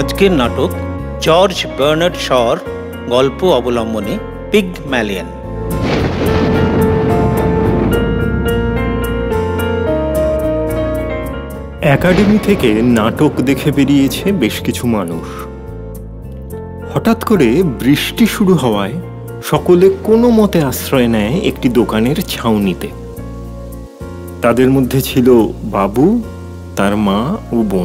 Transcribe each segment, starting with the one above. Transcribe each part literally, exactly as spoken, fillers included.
আজকের নাটক George Bernard শর গল্প অবলম্বনে পিগম্যালিয়ন। একাডেমি থেকে নাটক দেখে বেরিয়েছে বেশ কিছু মানুষ। হঠাৎ করে বৃষ্টি শুরু হওয়ায় সকলে কোনো মতে আশ্রয় নেয় একটি দোকানের ছাউনিতে। তাদের মধ্যে ছিল বাবু, তার মা ও বোন।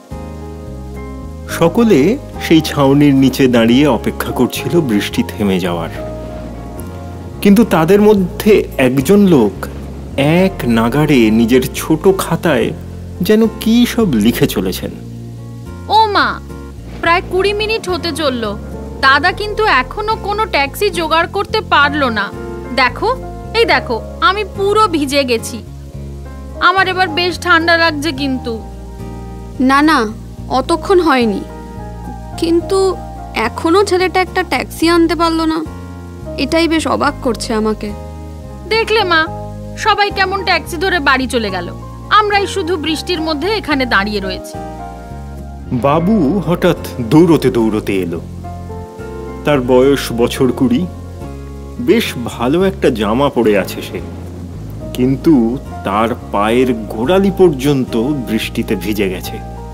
সকলে সেই ছাউনির নিচে দাঁড়িয়ে অপেক্ষা করছিল বৃষ্টি থেমে যাওয়ার। কিন্তু তাদের মধ্যে একজন লোক এক নাগাড়ে নিজের ছোট খাতায় যেন কি সব লিখে চলেছেন। ও মা, প্রায় কুড়ি মিনিট হতে চলল, দাদা কিন্তু এখনো কোনো ট্যাক্সি জোগাড় করতে পারলো না। দেখো, এই দেখো, আমি পুরো ভিজে গেছি। আমার এবার বেশ ঠান্ডা লাগছে। কিন্তু না না, অতক্ষণ হয়নি, কিন্তু এখনো ছেলেটা একটা ট্যাক্সি আনতে পারলো না। এটাই বেশ অবাক করছে আমাকে। দেখলে মা, সবাই কেমন ট্যাক্সি ধরে বাড়ি চলে গেল, আমরাই শুধু বৃষ্টির মধ্যে এখানে দাঁড়িয়ে রয়েছি। বাবু হঠাৎ দৌড়তে দৌড়তে এলো। তার বয়স বছর কুড়ি। বেশ ভালো একটা জামা পরে আছে সে, কিন্তু তার পায়ের গোড়ালি পর্যন্ত বৃষ্টিতে ভিজে গেছে।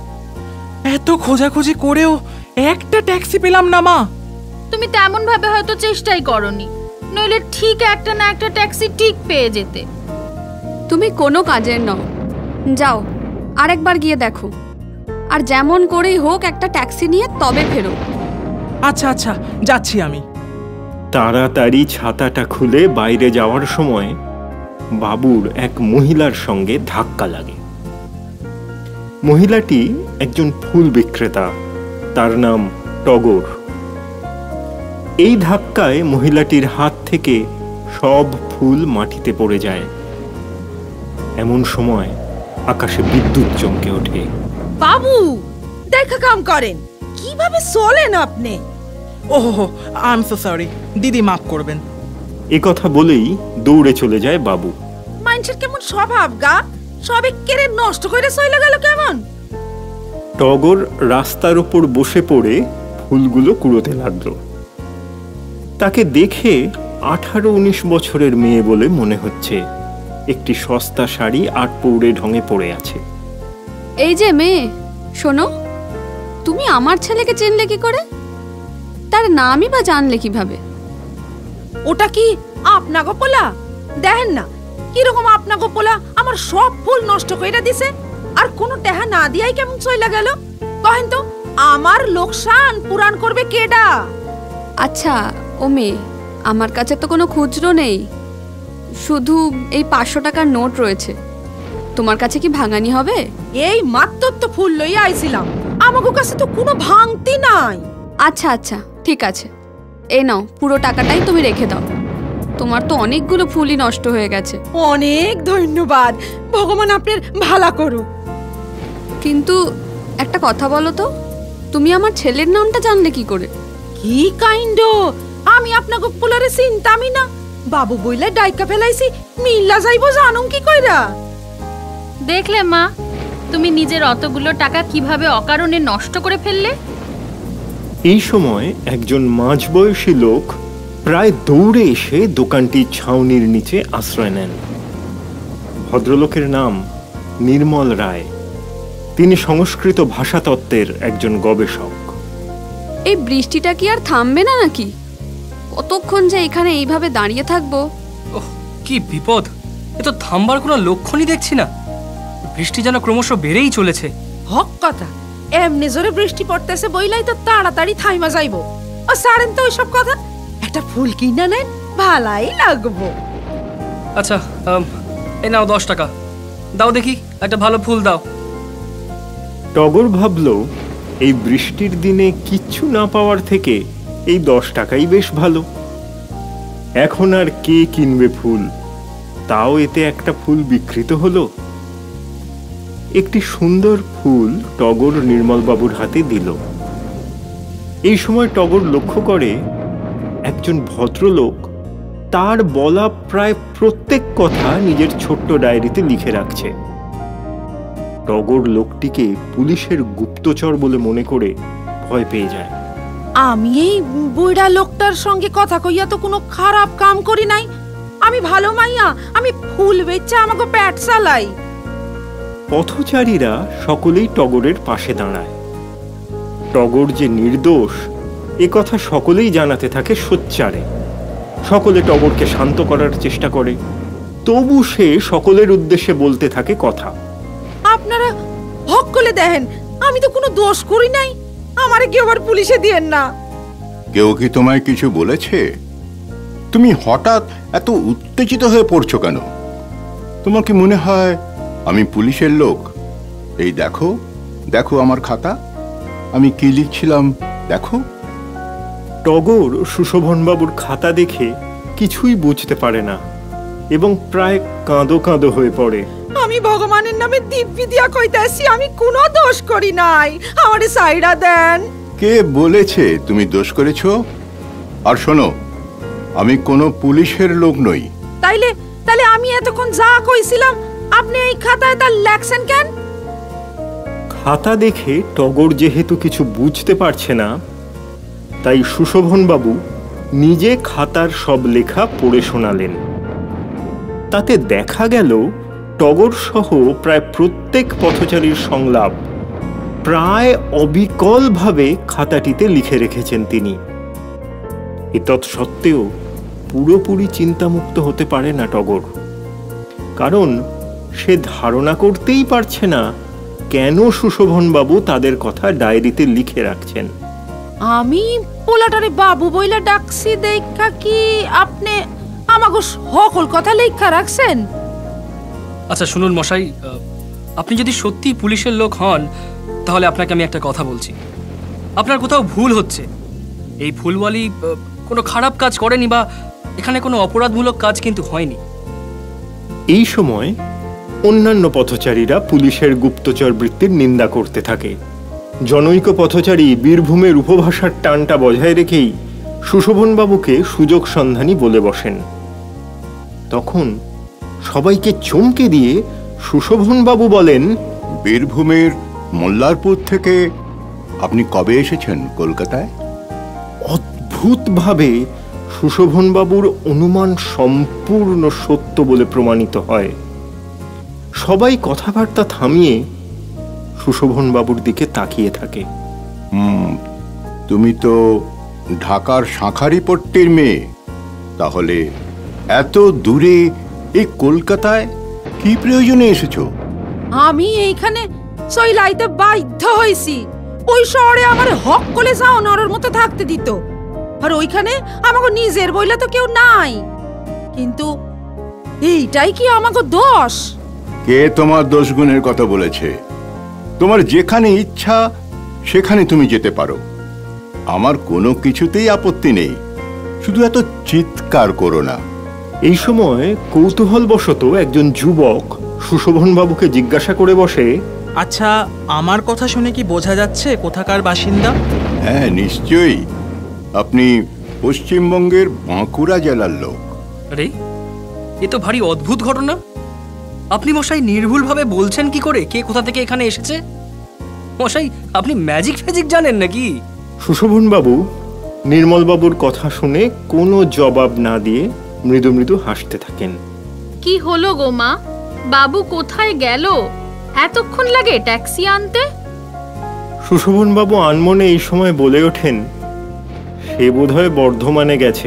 এত খোঁজাখুঁজি করেও একটা ট্যাক্সি পেলাম না মা। তুমি তেমন ভাবে হয়তো চেষ্টাই করনি, নইলে ঠিক একটা না একটা ট্যাক্সি ঠিক পেয়ে যেতে। তুমি কোনো কাজের নও, যাও আরেকবার গিয়ে দেখো, আর যেমন করেই হোক একটা ট্যাক্সি নিয়ে তবে ফেরো। আচ্ছা আচ্ছা, যাচ্ছি আমি। তাড়াতাড়ি ছাতাটা খুলে বাইরে যাওয়ার সময় বাবুর এক মহিলার সঙ্গে ধাক্কা লাগে। মহিলাটি একজন ফুল বিক্রেতা, তার নাম টগর। এই ধাক্কায় মহিলাটির হাত থেকে সব ফুল মাটিতে পড়ে যায়। এমন সময় আকাশে বিদ্যুৎ চমকে ওঠে। বাবু, দেখা কাম করেন, কিভাবে চলেন আপনি? ওহো, আই এম সো সরি, দিদি মাফ করবেন। এ কথা বলেই দৌড়ে চলে যায় বাবু। মানুষের কেমন স্বভাব গা, সবে কেড়ে নষ্ট করে চলে গেল কেমন। টগর রাস্তার উপর বসে পড়ে ফুলগুলো কুড়োতে লাগলো। তাকে দেখে আঠারো উনিশ বছরের মেয়ে বলে মনে হচ্ছে। একটি সস্তা শাড়ি আট পৌড়ে ঢঙে পড়ে আছে। এই যে মেয়ে, শোনো, তুমি আমার ছেলেকে চিনলে কি করে? তার নামই বা জানলে কিভাবে? ওটা কি আপনা গোপলা? দেখেন না কিরকম আপনা গোপলা আমার সব ফুল নষ্ট কইরা দিছে, আর কোনো টেহা না দিয়াই কেমন চইলা গেল। কহেন তো, আমার লোকসান পুরান করবে কেডা? আচ্ছা ও মেয়ে, আমার কাছে তো কোনো খুচরো নেই, শুধু এই পাঁচশো টাকার নোট রয়েছে। তোমার কাছে কি ভাঙানি হবে? এই মাত্র তো ফুল লইয়া আইছিলাম, আমাগো কাছে তো কোনো ভাঙতি নাই। আচ্ছা আচ্ছা, ঠিক আছে, এই নাও, পুরো টাকাটাই তুমি রেখে দাও। তোমার তো অনেকগুলো ফুলই নষ্ট হয়ে গেছে। অনেক ধন্যবাদ, ভগবান আপনার ভালো করুক। কিন্তু একটা কথা বলো তো, তুমি আমার ছেলের নামটা জানলে কি করে? কি কাইন্ড, আমি আপনাকে পোলারে চিনতামই না। বাবু বইলে ডাইকা ফেলাইছি, মিল্লা যাইবো জানুম কি কইরা? দেখলে মা, তুমি নিজের অতগুলো টাকা কিভাবে অকারণে নষ্ট করে ফেললে। এই সময় একজন মাঝবয়সী লোক প্রায় দৌড়ে এসে দোকানটির ছাউনির নিচে আশ্রয় নেন। ভদ্রলোকের নাম নির্মল রায়। তিনি সংস্কৃত ভাষাতত্ত্বের একজন গবেষক। এই বৃষ্টিটা কি আর থামবে না নাকি? কতক্ষণ যে এখানে এইভাবে দাঁড়িয়ে থাকবো। ওহ, কি বিপদ! এ তো থামবার কোনো লক্ষণই দেখছি না। বৃষ্টি যেন ক্রমশ বেড়েই চলেছে। হক কথা, এমনি জোরে বৃষ্টি পড়তেছে বইলাই তো তাড়াতাড়ি থাইমা যাইবো। ও সারেন তো ওইসব কথা, একটা ফুল কিনা নেন, ভালাই লাগবো। আচ্ছা, এই নাও দশ টাকা, দাও দেখি একটা ভালো ফুল দাও। টগর ভাবল, এই বৃষ্টির দিনে কিচ্ছু না পাওয়ার থেকে এই দশ টাকাই বেশ ভালো। এখন আর কে কিনবে ফুল, তাও এতে একটা ফুল বিকৃত হলো। একটি সুন্দর ফুল টগর নির্মলবাবুর হাতে দিল। এই সময় টগর লক্ষ্য করে একজন ভদ্রলোক তার বলা প্রায় প্রত্যেক কথা নিজের ছোট্ট ডায়েরিতে লিখে রাখছে। টগর লোকটিকে পুলিশের গুপ্তচর বলে মনে করে ভয় পেয়ে যায়। আমি এই বুড়া লোকটার সঙ্গে কথা কইয়া তো কোনো খারাপ কাম করি নাই। আমি ভালো মাইয়া, আমি ফুল বেচা আমাকে পেট চালাই। পথচারীরা সকলেই টগরের পাশে দাঁড়ায়। টগর যে নির্দোষ এ কথা সকলেই জানাতে থাকে সোচ্চারে। সকলে টগরকে শান্ত করার চেষ্টা করে, তবু সে সকলের উদ্দেশ্যে বলতে থাকে কথা। আপনারা হক করে দেখেন, আমি তো কোনো দোষ করি নাই, আমারে কি আবার পুলিশে দিয়েন না। কেউ কি তোমায় কিছু বলেছে? তুমি হঠাৎ এত উত্তেজিত হয়ে পড়ছো কেন? তোমার কি মনে হয় আমি পুলিশের লোক? এই দেখো দেখো আমার খাতা, আমি কি লিখছিলাম দেখো। টগর সুশোভনবাবুর খাতা দেখে কিছুই বুঝতে পারে না এবং প্রায় কাঁদো কাঁদো হয়ে পড়ে। আমি ভগবানের নামে দিব্যি দিয়া কইতাছি, আমি কোনো দোষ করি নাই, আমারে সাইডা দেন। কে বলেছে তুমি দোষ করেছো? আর শোনো, আমি কোনো পুলিশের লোক নই। তাইলে তাইলে আমি এতক্ষণ যা কইছিলাম আপনি এই খাতায় তা লেখছেন কেন? খাতা দেখে টগর যেহেতু কিছু বুঝতে পারছে না, তাই সুশোভনবাবু নিজে খাতার সব লেখা পড়ে শোনালেন। তাতে দেখা গেল টগর সহ প্রায় প্রত্যেক পথচারীর সংলাপ প্রায় অবিকলভাবে খাতাটিতে লিখে রেখেছেন তিনি। এতৎসত্ত্বেও পুরোপুরি চিন্তামুক্ত হতে পারে না টগর, কারণ সে ধারণা করতেই পারছে না কেন সুশোভনবাবু তাদের কথা ডায়েরিতে লিখে রাখছেন। আমি পোলাটারে বাবু বইলা ডাকছি দেখা কি আপনি আমাকে সকল কথা লেখা রাখছেন? আচ্ছা শুনুন মশাই, আপনি যদি সত্যি পুলিশের লোক হন তাহলে আপনাকে আমি একটা কথা বলছি, আপনার কোথাও ভুল হচ্ছে। এই ফুলওয়ালি কোনো খারাপ কাজ করেনি বা এখানে কোনো অপরাধমূলক কাজ কিন্তু হয়নি। এই সময় অন্যান্য পথচারীরা পুলিশের গুপ্তচর বৃত্তির নিন্দা করতে থাকে। জনৈক পথচারী বীরভূমের উপভাষার টানটা বজায় রেখেই সুশোভনবাবুকে সুযোগ সন্ধানী বলে বসেন। তখন সবাইকে চমকে দিয়ে সুশোভনবাবু বলেন, বীরভূমের মোল্লারপুর থেকে আপনি কবে এসেছেন কলকাতায়? অদ্ভুতভাবে সুশোভনবাবুর অনুমান সম্পূর্ণ সত্য বলে প্রমাণিত হয়। সবাই কথাবার্তা থামিয়ে সুশোভনবাবুর দিকে তাকিয়ে থাকে। হুম, তুমি তো ঢাকার শাঁখারীপট্টির মেয়ে, তাহলে এত দূরে এই কলকাতায় কি প্রয়োজনে এসেছো? আমি এইখানে সইলাইতে বাধ্য হইছি। ওই শহরে আমার হক করে যাও নরর মতো থাকতে দিত, আর ওইখানে আমাকে নিজের বইলা তো কেউ নাই। কিন্তু এইটাই কি আমাকে দোষ? কে তোমার দোষ গুণের কথা বলেছে? তোমার যেখানে ইচ্ছা সেখানে তুমি যেতে পারো, আমার কোনো কিছুতেই আপত্তি নেই, শুধু এত চিৎকার করো না। এই সময় কৌতূহলবশত একজন যুবক সুশোভনবাবুকে জিজ্ঞাসা করে বসে, আচ্ছা আমার কথা শুনে কি বোঝা যাচ্ছে কোথাকার বাসিন্দা? হ্যাঁ নিশ্চয়ই, আপনি পশ্চিমবঙ্গের বাঁকুড়া জেলার লোক। আরে এ তো ভারী অদ্ভুত ঘটনা। আপনি মশাই নির্ভুলভাবে বলছেন কি করে কে কোথা থেকে এখানে এসেছে? মশাই আপনি ম্যাজিক ফ্যাজিক জানেন নাকি? সুশোভনবাবু নির্মলবাবুর কথা শুনে কোনো জবাব না দিয়ে মৃদু মৃদু হাসতে থাকেন। কি হলো গো মা, বাবু কোথায় গেল? এতক্ষণ লাগে ট্যাক্সি আনতে? সুশোভনবাবু আনমনে এই সময় বলে ওঠেন, সে বোধহয় বর্ধমানে গেছে।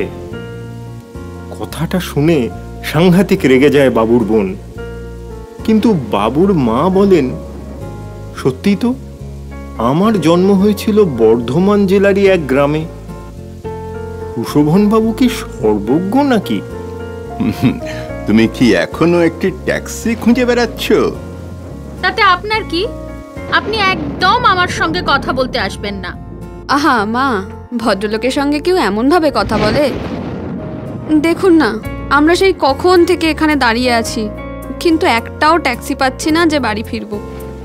কথাটা শুনে সাংঘাতিক রেগে যায় বাবুর বোন, কিন্তু বাবুর মা বলেন, সত্যি তো, আমার জন্ম হয়েছিল বর্ধমান জেলারই এক গ্রামে। সুশোভনবাবু কি সর্বজ্ঞ নাকি? তুমি কি এখনো একটি ট্যাক্সি খুঁজে বেড়াচ্ছ? তাতে আপনার কি? আপনি একদম আমার সঙ্গে কথা বলতে আসবেন না। আহা মা, ভদ্রলোকের সঙ্গে কেউ এমন ভাবে কথা বলে? দেখুন না, আমরা সেই কখন থেকে এখানে দাঁড়িয়ে আছি, কিন্তু একটাও ট্যাক্সি পাচ্ছি না যে বাড়ি ফিরবো।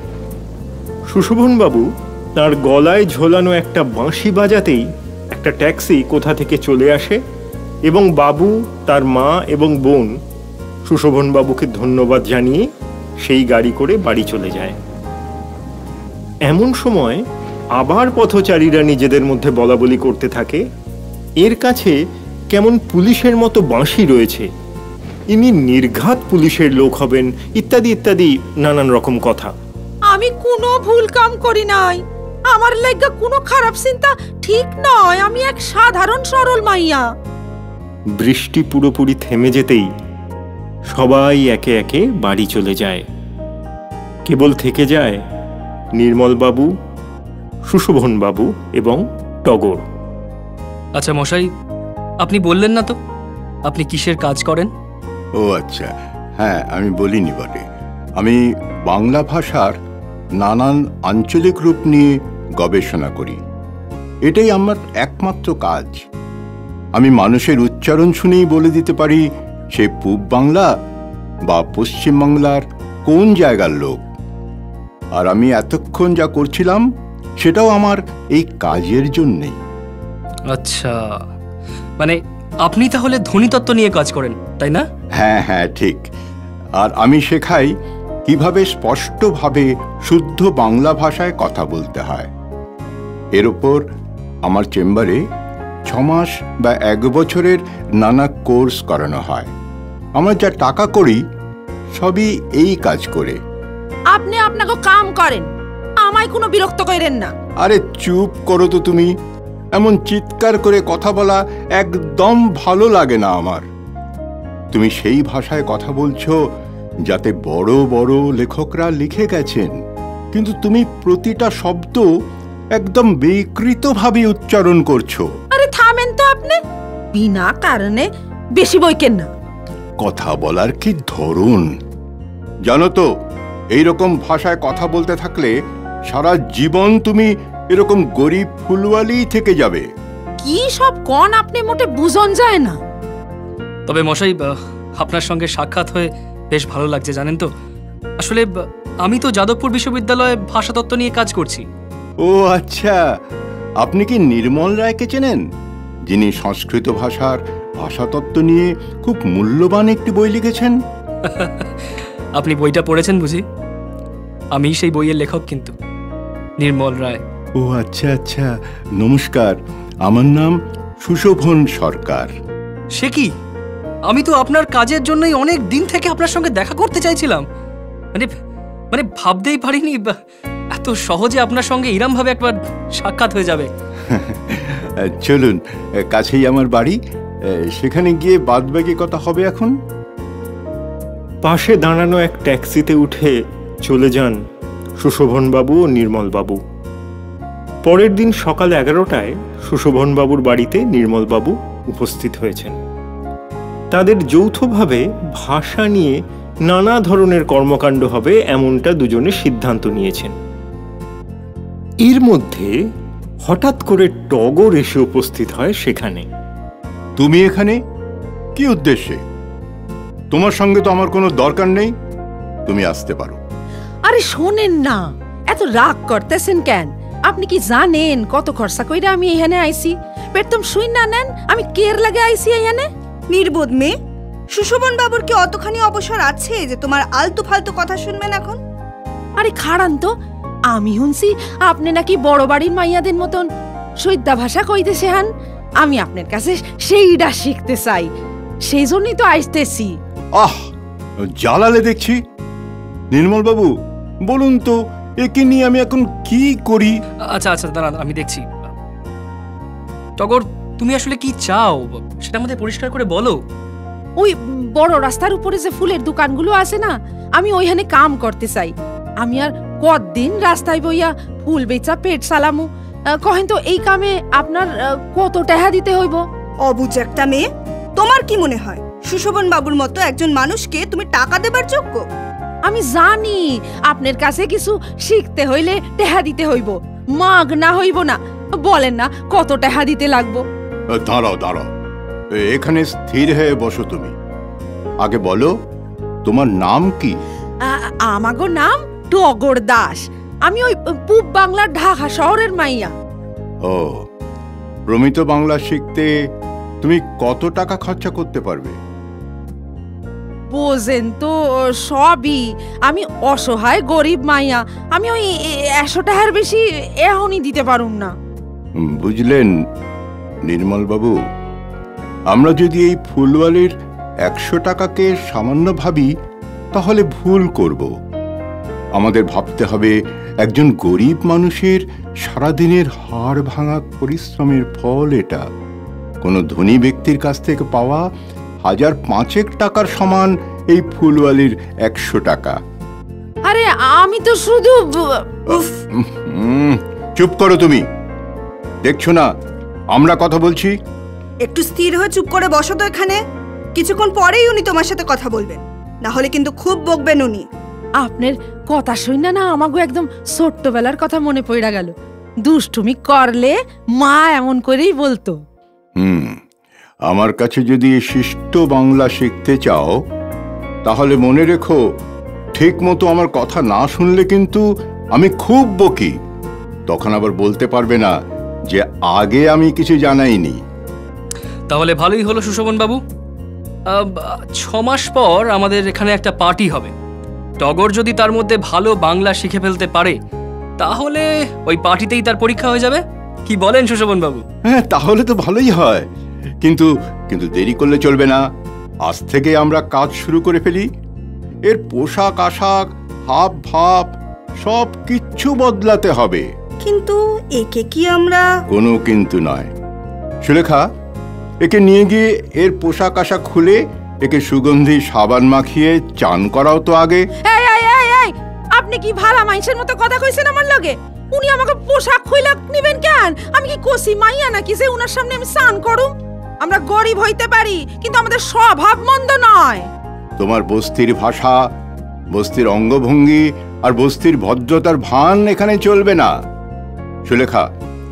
সুশোভনবাবু তার গলায় ঝোলানো একটা বাঁশি বাজাতেই একটা ট্যাক্সি কোথা থেকে চলে আসে এবং বাবু, তার মা এবং বোন সুশোভনবাবুকে ধন্যবাদ জানিয়ে সেই গাড়ি করে বাড়ি চলে যায়। এমন সময় আবার পথচারীরা নিজেদের মধ্যে বলাবলি করতে থাকে, এর কাছে কেমন পুলিশের মতো বাঁশি রয়েছে, ইনি নির্ঘাত পুলিশের লোক হবেন, ইত্যাদি ইত্যাদি নানান রকম কথা। আমি কোনো ভুল কাম করি নাই, আমার লাগা কোনো খারাপ চিন্তা ঠিক নয়, আমি এক সাধারণ সরল মাইয়া। বৃষ্টি পুরোপুরি থেমে যেতেই সবাই একে একে বাড়ি চলে যায়। কেবল থেকে যায় নির্মলবাবু, সুশোভনবাবু এবং টগর। আচ্ছা মশাই, আপনি বললেন না তো আপনি কিসের কাজ করেন? ও আচ্ছা, হ্যাঁ আমি বলিনি বটে। আমি বাংলা ভাষার নানান আঞ্চলিক রূপ নিয়ে গবেষণা করি, এটাই আমার একমাত্র কাজ। আমি মানুষের উচ্চারণ শুনেই বলে দিতে পারি সে পূব বাংলা বা পশ্চিম বাংলার কোন জায়গার লোক। আর আমি এতক্ষণ যা করছিলাম সেটাও আমার এই কাজের জন্যেই। আচ্ছা, মানে আপনি তাহলে ধ্বনিতত্ত্ব নিয়ে কাজ করেন, তাই না? হ্যাঁ হ্যাঁ ঠিক। আর আমি শেখাই কিভাবে স্পষ্টভাবে শুদ্ধ বাংলা ভাষায় কথা বলতে হয়। এর ওপর আমার চেম্বারে ছ মাস বা এক বছরের নানা কোর্স করানো হয়। আমার যা টাকা করি সবই এই কাজ করে। আপনি আপনাকে কাম করেন, আমায় কোনো বিরক্ত করেন না। আরে চুপ করো তো তুমি, এমন চিৎকার করে কথা বলা একদম ভালো লাগে না আমার। তুমি সেই ভাষায় কথা বলছো যাতে বড় বড় লেখকরা লিখে গেছেন, কিন্তু তুমি প্রতিটা শব্দ একদম বিকৃতভাবে উচ্চারণ করছো। আরে থামেন তো আপনি, বিনা কারণে বেশি বইকেন না। কথা বলার কি ধরন জানো তো? এইরকম ভাষায় কথা বলতে থাকলে সারা জীবন তুমি এরকম গরিব ফুলওয়ালি থেকে যাবে। কি সব কন আপনি মোটে বুঝন যায় না। তবে মশাই, আপনার সঙ্গে সাক্ষাৎ হয়ে বেশ ভালো লাগছে জানেন তো। আসলে আমি তো যাদবপুর বিশ্ববিদ্যালয়ে ভাষাতত্ত্ব নিয়ে কাজ করছি। ও আচ্ছা, আপনি কি নির্মল রায়কে চেনেন, যিনি সংস্কৃত ভাষার ভাষাতত্ত্ব নিয়ে খুব মূল্যবান একটি বই লিখেছেন? আপনি বইটা পড়েছেন বুঝি? আমি সেই বইয়ের লেখক কিন্তু, নির্মল রায়। ও আচ্ছা আচ্ছা, নমস্কার, আমার নাম সুশোভন সরকার। সে কি, আমি তো আপনার কাজের জন্যই অনেক দিন থেকে আপনার সঙ্গে দেখা করতে চাইছিলাম। মানে মানে ভাবতেই পারিনি এত সহজে আপনার সঙ্গে এরম ভাবে একবার সাক্ষাৎ হয়ে যাবে। চলুন, কাছেই আমার বাড়ি, সেখানে গিয়ে বাদবাকি কথা হবে। এখন পাশে দাঁড়ানো এক ট্যাক্সিতে উঠে চলে যান সুশোভনবাবু ও নির্মলবাবু। পরের দিন সকাল এগারোটায় সুশোভনবাবুর বাড়িতে নির্মলবাবু উপস্থিত হয়েছেন। তাদের যৌথভাবে ভাষা নিয়ে নানা ধরনের কর্মকাণ্ড হবে এমনটা দুজনে সিদ্ধান্ত নিয়েছেন। এর মধ্যে হঠাৎ করে টগর এসে উপস্থিত হয় সেখানে। তুমি এখানে কি উদ্দেশ্যে? তোমার সঙ্গে তো আমার কোনো দরকার নেই, তুমি আসতে পারো। আরে শোনেন না, এত রাগ করতেছেন কেন? আপনি কি জানেন কত খরচা কইরা আমি এখানে আইছি? পেটম শুই না নেন আমি কের লাগে আইছি এখানে? নির্বোধ মেয়ে, সুশোভন বাবুর কি অতখানি অবসর আছে যে তোমার আলতু ফালতু কথা শুনবেন এখন? আরে খাড়ান তো, আমি শুনছি আপনি নাকি বড় বাড়ির মাইয়াদের মতন সৈদ্যা ভাষা কইতেছে হান। আমি আপনার কাছে সেইটা শিখতে চাই, সেই জন্যই তো আইতেছি। আহ, জ্বালালে দেখছি। নির্মল বাবু বলুন তো, একে নিয়ে আমি এখন কি করি? আচ্ছা আচ্ছা দাঁড়ান, আমি দেখছি। টগর, তুমি আসলে কি চাও সেটা আমাদের পরিষ্কার করে বলো। ওই বড় রাস্তার উপরে যে ফুলের দোকানগুলো আছে না, আমি ওইখানে কাম করতে চাই। আমি আর কতদিন রাস্তায় বইয়া ফুল বেচা পেট চালামু? কহেন তো এই কামে আপনার কত টাকা দিতে হইব? অবুঝ একটা মেয়ে, তোমার কি মনে হয় সুশোভন বাবুর মতো একজন মানুষকে তুমি টাকা দেবার যোগ্য? আমি জানি আপনার কাছে কিছু শিখতে হইলে টাকা দিতে হইব, মাগ না হইব না। বলেন না কত টাকা দিতে লাগবো? দাঁড়াও দাঁড়াও, এখানে স্থির হয়ে বসো তুমি। আগে বলো তোমার নাম কি? আমাগো নাম টগর দাস। আমি ওই পূব বাংলার ঢাকা শহরের মাইয়া। ও, প্রমিত বাংলা শিখতে তুমি কত টাকা খরচা করতে পারবে? বোঝেন তো সবই, আমি অসহায় গরিব মাইয়া, আমি ওই একশো টাকার বেশি এখনই দিতে পারুম না। বুঝলেন নির্মল বাবু, আমরা যদি এই ফুলওয়ালির একশো টাকাকে সামান্য ভাবি তাহলে ভুল করব। আমাদের ভাবতে হবে একজন গরিব মানুষের সারাদিনের হাড় ভাঙা পরিশ্রমের ফল এটা। কোনো ধনী ব্যক্তির কাছ থেকে পাওয়া হাজার পাঁচেক টাকার সমান এই ফুলওয়ালির একশো টাকা। আরে আমি তো শুধু চুপ করো তুমি, দেখছো না আমরা কথা বলছি? একটু স্থির হয়ে চুপ করে বসো তো এখানে। কিছুক্ষণ পরেই উনি তোমার সাথে কথা বলবেন, না হলে কিন্তু খুব বকবেন উনি। আপনার কথা শুনে না আমাকে একদম ছোট্টবেলার কথা মনে পড়ে গেল। দুষ্টুমি করলে মা এমন করেই বলতো। হুম, আমার কাছে যদি শিষ্ট বাংলা শিখতে চাও তাহলে মনে রেখো, ঠিক মতো আমার কথা না শুনলে কিন্তু আমি খুব বকি। তখন আবার বলতে পারবে না যে আগে আমি কিছু জানাইনি। তাহলে ভালোই হলো সুশোভন বাবু, ছ মাস পর আমাদের এখানে একটা পার্টি হবে। টগর যদি তার মধ্যে ভালো বাংলা শিখে ফেলতে পারে তাহলে ওই পার্টিতেই তার পরীক্ষা হয়ে যাবে। কি বলেন সুশোভন বাবু? হ্যাঁ, তাহলে তো ভালোই হয়, কিন্তু কিন্তু দেরি করলে চলবে না। আজ থেকে আমরা কাজ শুরু করে ফেলি। এর পোশাক আশাক, হাব ভাব সব কিচ্ছু বদলাতে হবে। কিন্তু একে কি আমরা? কোনো কিন্তু নয় সুলেখা, একে নিয়ে গিয়ে এর পোশাক আশাক খুলে একে সুগন্ধি সাবান মাখিয়ে চান করাও তো আগে। এই এই এই এই আপনি কি ভালা মাইনষের মতো কথা কইছেন আমার লগে? উনি আমাকে পোশাক খুইলা নিবেন কেন? আমি কি কোসি মাইয়া নাকি যে উনার সামনে আমি স্নান করুম? আমরা গরিব হইতে পারি কিন্তু আমাদের স্বভাব মন্দ নয়। তোমার বস্তির ভাষা, বস্তির অঙ্গভঙ্গি আর বস্তির ভদ্রতার ভান এখানে চলবে না। সুলেখা,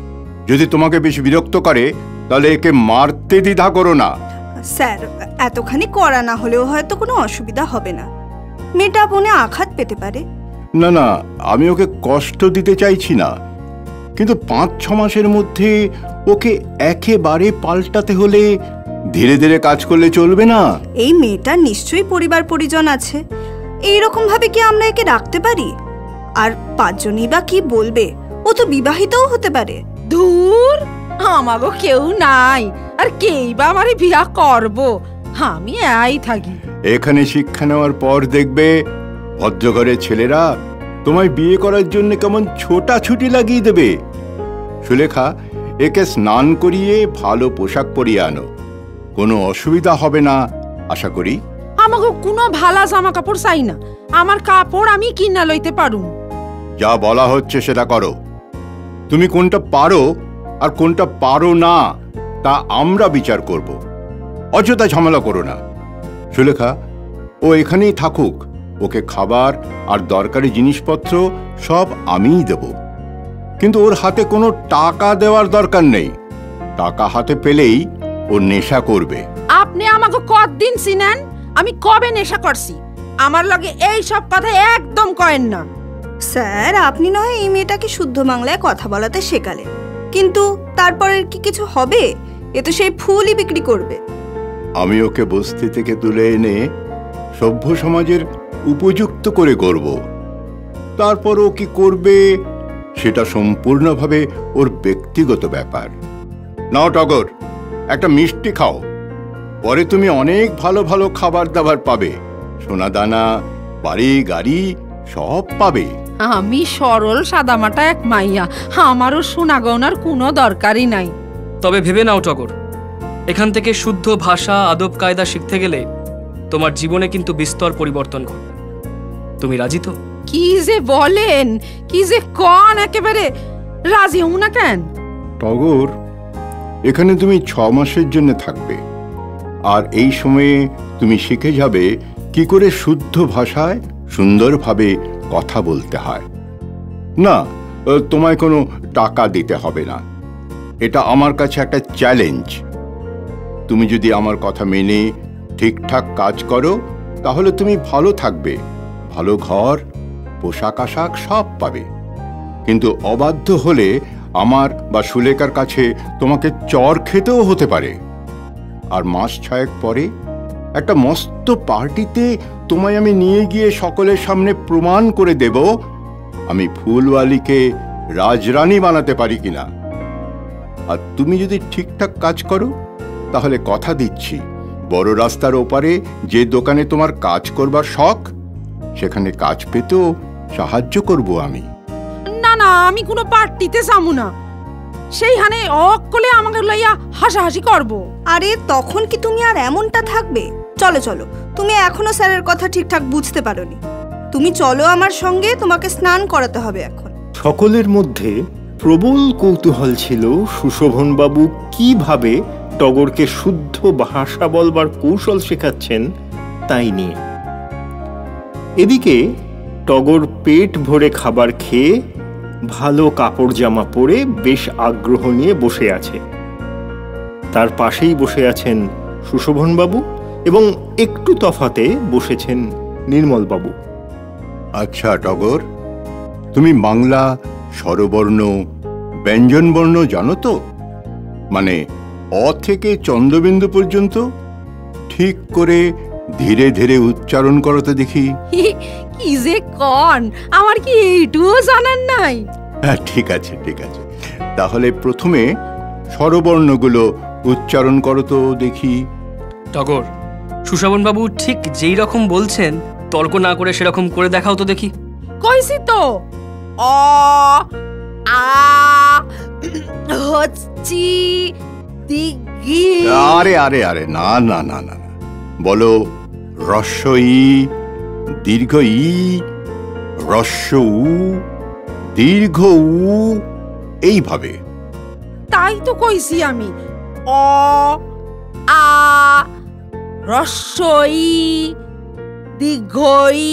যদি তোমাকে বেশি বিরক্ত করে তাহলে একে মারতে দ্বিধা করো না। স্যার, এতখানি করা না হলেও হয়তো কোনো অসুবিধা হবে না। মেয়েটা মনে আঘাত পেতে পারে। না না, আমি ওকে কষ্ট দিতে চাইছি না, কিন্তু পাঁচ ছ মাসের মধ্যে ওকে একেবারে পাল্টাতে হলে ধীরে ধীরে কাজ করলে চলবে না। এই মেয়েটার নিশ্চয়ই পরিবার পরিজন আছে, এইরকম ভাবে কি আমরা একে রাখতে পারি? আর পাঁচজনই বা কি বলবে? ও তো বিবাহিতও হতে পারে। দূর, আমাগো কেউ নাই, আর কেই বা আমারে বিয়া করব? আমি এই থাকি। এখানে শিক্ষা নেওয়ার পর দেখবে ভদ্রঘরের ছেলেরা তোমায় বিয়ে করার জন্য কেমন ছোটাছুটি লাগিয়ে দেবে। সুলেখা, একে স্নান করিয়ে ভালো পোশাক পরিয়ে আনো, কোনো অসুবিধা হবে না আশা করি। আমাকে কোনো ভালা জামা কাপড় চাই না, আমার কাপড় আমি কিনা লইতে পারুম। যা বলা হচ্ছে সেটা করো। তুমি কোনটা পারো আর কোনটা পারো না তা আমরা বিচার করব। অযথা ঝামেলা করো না। সুলেখা, ও এখানেই থাকুক। ওকে খাবার আর দরকারি জিনিসপত্র সব আমিই দেব, কিন্তু ওর হাতে কোনো টাকা দেওয়ার দরকার নেই। টাকা হাতে পেলেই ও নেশা করবে। আপনি আমাকে কতদিন চিনেন? আমি কবে নেশা করছি? আমার লগে এই সব কথা একদম কয়েন না। স্যার, আপনি নয় এই মেয়েটাকে শুদ্ধ বাংলায় কথা বলাতে শেখালেন, কিন্তু তারপরে কি কিছু হবে? এ তো সেই ফুলই বিক্রি করবে। আমি ওকে বস্তি থেকে তুলে এনে সভ্য সমাজের উপযুক্ত করে করব। তারপর ও কি করবে সেটা সম্পূর্ণভাবে ওর ব্যক্তিগত ব্যাপার। নাও টগর, একটা মিষ্টি খাও, পরে তুমি অনেক ভালো ভালো খাবার দাবার পাবে, সোনা দানা, বাড়ি গাড়ি সব পাবে। আমি সরল সাদামাটা এক মাইয়া, আমারও সোনা গয়নার কোনো দরকারই নাই। তবে ভেবে নাও টগর, এখান থেকে শুদ্ধ ভাষা আদব কায়দা শিখতে গেলে তোমার জীবনে কিন্তু বিস্তর পরিবর্তন ঘটবে। তুমি রাজি তো? কি যে বলেন, কি যে কন, একেবারে রাজি হও না কেন? টগর, এখানে তুমি ছ মাসের জন্য থাকবে, আর এই সময়ে তুমি শিখে যাবে কি করে শুদ্ধ ভাষায় সুন্দরভাবে কথা বলতে হয়। না, তোমায় কোনো টাকা দিতে হবে না। এটা আমার কাছে একটা চ্যালেঞ্জ। তুমি যদি আমার কথা মেনে ঠিকঠাক কাজ করো তাহলে তুমি ভালো থাকবে, ভালো ঘর, পোশাক আশাক সব পাবে। কিন্তু অবাধ্য হলে আমার বা সুলেখার কাছে তোমাকে চর খেতেও হতে পারে। আর মাস ছয়েক পরে একটা মস্ত পার্টিতে তোমায় আমি নিয়ে গিয়ে সকলের সামনে প্রমাণ করে দেব আমি ফুলওয়ালিকে রাজরানী বানাতে পারি কিনা। আর তুমি যদি ঠিকঠাক কাজ করো তাহলে কথা দিচ্ছি বড় রাস্তার ওপারে যে দোকানে তোমার কাজ করবার শখ, সেখানে কাজ পেতেও সাহায্য করব আমি। না না, আমি কোনো পার্টিতে যাবো না। সেইখানে অকলে আমাকে লইয়া হাসাহাসি করব। আরে তখন কি তুমি আর এমনটা থাকবে? চলো চলো, তুমি এখনো স্যারের কথা ঠিকঠাক বুঝতে পারোনি। তুমি চলো আমার সঙ্গে, তোমাকে স্নান করাতে হবে এখন। সকলের মধ্যে প্রবল কৌতূহল ছিল সুশোভনবাবু কিভাবে টগরকে শুদ্ধ ভাষা বলবার কৌশল শেখাচ্ছেন তাই নিয়ে। এদিকে টগর পেট ভরে খাবার খেয়ে ভালো কাপড় জামা পরে বেশ আগ্রহ নিয়ে বসে আছে। তার পাশেই বসে আছেন সুশোভনবাবু এবং একটু তফাতে বসেছেন নির্মলবাবু। আচ্ছা টগর, তুমি বাংলা স্বরবর্ণ ব্যঞ্জনবর্ণ জানো তো? মানে অ থেকে চন্দ্রবিন্দু পর্যন্ত ঠিক করে ধীরে ধীরে উচ্চারণ করো তো দেখি। কি যে কন, আমার কি এইটুও জানার নাই? হ্যাঁ ঠিক আছে ঠিক আছে, তাহলে প্রথমে স্বরবর্ণগুলো উচ্চারণ করো তো দেখি। টগর, সুশোভন বাবু ঠিক যেই রকম বলছেন তর্ক না করে সেরকম করে দেখাও তো দেখি। কইছি তো, অ আ হচ্ছি দিগি। আরে আরে আরে না না না না, বলো হ্রস্ব ই, দীর্ঘ ই, হ্রস্ব উ, দীর্ঘ উ, এইভাবে। তাই তো কইছি আমি, অ আ হ্রস্ব ই, দীর্ঘ ই,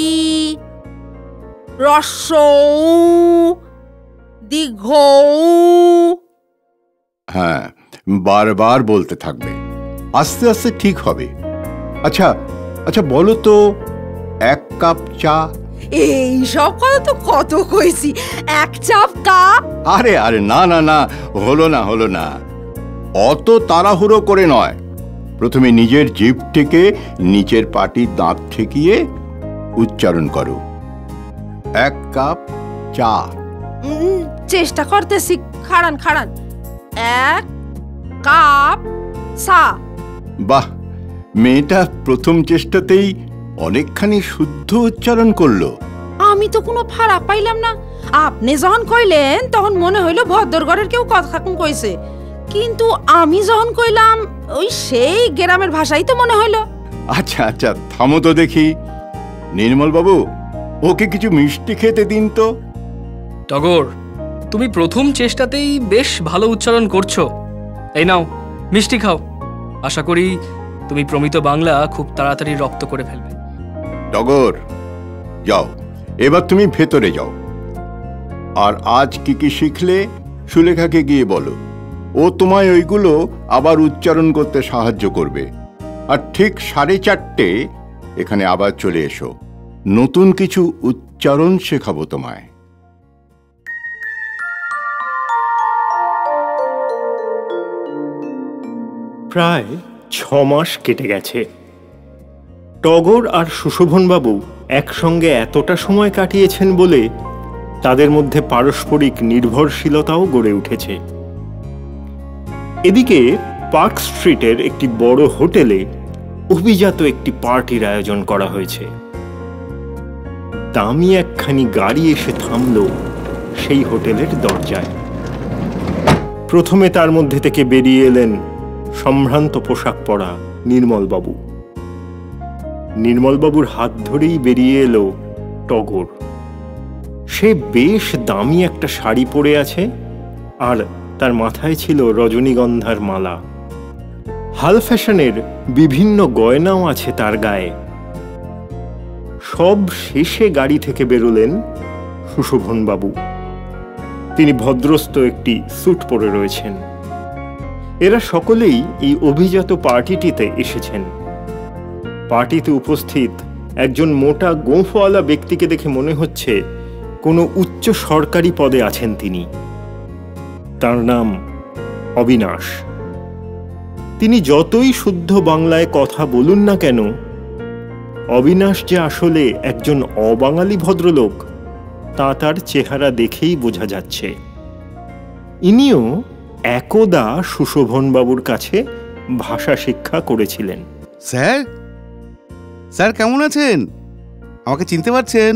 হ্রস্ব উ, দীর্ঘ উ। হ্যাঁ, বারবার বলতে থাকবে, আস্তে আস্তে ঠিক হবে। আচ্ছা আচ্ছা বলো তো, এক কাপ চা। এই সব কথা তো কত কইছি, এক চাপ কা। আরে আরে না না না, হলো না হলো না, অত তাড়াহুড়ো করে নয়। প্রথমে নিজের জিভ থেকে নিচের পাটির দাঁত ঠেকিয়ে উচ্চারণ করো, এক কাপ চা। উম, চেষ্টা করতেছি, খাড়ান খাড়ান, এক কাপ চা। বাহ, মেয়েটা প্রথম চেষ্টাতেই অনেকখানি শুদ্ধ উচ্চারণ করলো। আমি তো কোনো ফারাক পাইলাম না। আপনি যখন কইলেন তখন মনে হইলো ভদ্রগড়ের কেউ কথা কইছে, কিন্তু আমি যখন কইলাম ওই সেই গ্রামের ভাষাই তো মনে হইলো। আচ্ছা আচ্ছা থামো তো দেখি। নির্মল বাবু, ওকে কিছু মিষ্টি খেতে দিন তো। টগর, তুমি প্রথম চেষ্টাতেই বেশ ভালো উচ্চারণ করছো। এই নাও মিষ্টি খাও, আশা করি তুমি প্রমিত বাংলা খুব তাড়াতাড়ি রপ্ত করে ফেলবে। টগর যাও, এবার তুমি ভেতরে যাও। আর আজ কি কি শিখলে সুলেখাকে গিয়ে বলো, ও তোমায় ওইগুলো আবার উচ্চারণ করতে সাহায্য করবে। আর ঠিক সাড়ে চারটে এখানে আবার চলে এসো, নতুন কিছু উচ্চারণ শেখাবো তোমায়। প্রায় ছ মাস কেটে গেছে। টগর আর সুশোভনবাবু একসঙ্গে এতটা সময় কাটিয়েছেন বলে তাদের মধ্যে পারস্পরিক নির্ভরশীলতাও গড়ে উঠেছে। এদিকে পার্ক স্ট্রিটের একটি বড় হোটেলে অভিজাত একটি পার্টির আয়োজন করা হয়েছে। দামি একখানি গাড়ি এসে থামল সেই হোটেলের দরজায়। প্রথমে তার মধ্যে থেকে বেরিয়ে এলেন সম্ভ্রান্ত পোশাক পরা নির্মলবাবু। নির্মলবাবুর হাত ধরেই বেরিয়ে এলো টগর। সে বেশ দামি একটা শাড়ি পরে আছে আর তার মাথায় ছিল রজনীগন্ধার মালা। হাল ফ্যাশনের বিভিন্ন গয়নাও আছে তার গায়ে। সব শেষে গাড়ি থেকে বেরোলেন সুশোভনবাবু। তিনি ভদ্রস্থ একটি স্যুট পরে রয়েছেন। এরা সকলেই এই অভিজাত পার্টিটিতে এসেছেন। পার্টিতে উপস্থিত একজন মোটা গোঁফওয়ালা ব্যক্তিকে দেখে মনে হচ্ছে কোনো উচ্চ সরকারি পদে আছেন তিনি। তার নাম অবিনাশ। তিনি যতই শুদ্ধ বাংলায় কথা বলুন না কেন, অবিনাশ যে আসলে একজন অবাঙালি ভদ্রলোক তা তার চেহারা দেখেই বোঝা যাচ্ছে। ইনিও একদা সুশোভনবাবুর কাছে ভাষা শিক্ষা করেছিলেন। স্যার, স্যার কেমন আছেন? আমাকে চিনতে পারছেন?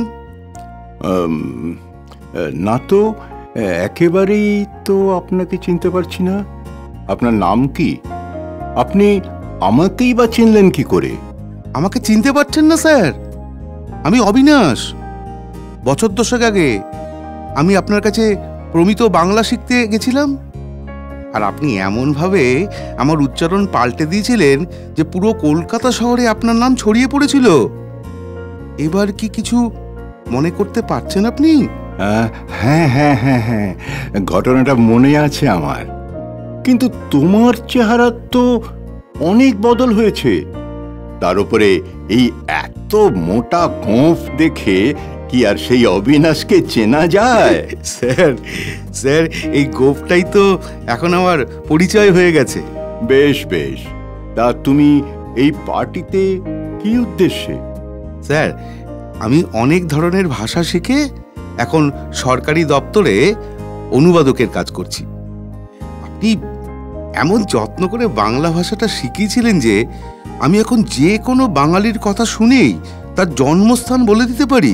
না তো, একেবারেই তো আপনাকে চিনতে পারছি না। আপনার নাম কি? আপনি আমাকেই বা চিনলেন কি করে? আমাকে চিনতে পারছেন না স্যার? আমি অবিনাশ। বছর দশেক আগে আমি আপনার কাছে প্রমিত বাংলা শিখতে গেছিলাম, আর আপনি এমনভাবে আমার উচ্চারণ পাল্টে দিয়েছিলেন যে পুরো কলকাতা শহরে আপনার নাম ছড়িয়ে পড়েছিল। এবার কি কিছু মনে করতে পারছেন আপনি? হ্যাঁ হ্যাঁ হ্যাঁ হ্যাঁ, ঘটনাটা মনে আছে আমার। কিন্তু তোমার চেহারা তো অনেক বদল হয়েছে। তার উপরে এই এত মোটা গোঁফ দেখে কি আর সেই অবিনাশকে চেনা যায়? স্যার, স্যার এই গোঁফটাই তো এখন আমার পরিচয় হয়ে গেছে। বেশ বেশ, তা তুমি এই পার্টিতে কি উদ্দেশ্যে? স্যার, আমি অনেক ধরনের ভাষা শিখে এখন সরকারি দপ্তরে অনুবাদকের কাজ করছি। আপনি এমন যত্ন করে বাংলা ভাষাটা শিখিয়েছিলেন যে আমি এখন যে কোনো বাঙালির কথা শুনেই তার জন্মস্থান বলে দিতে পারি।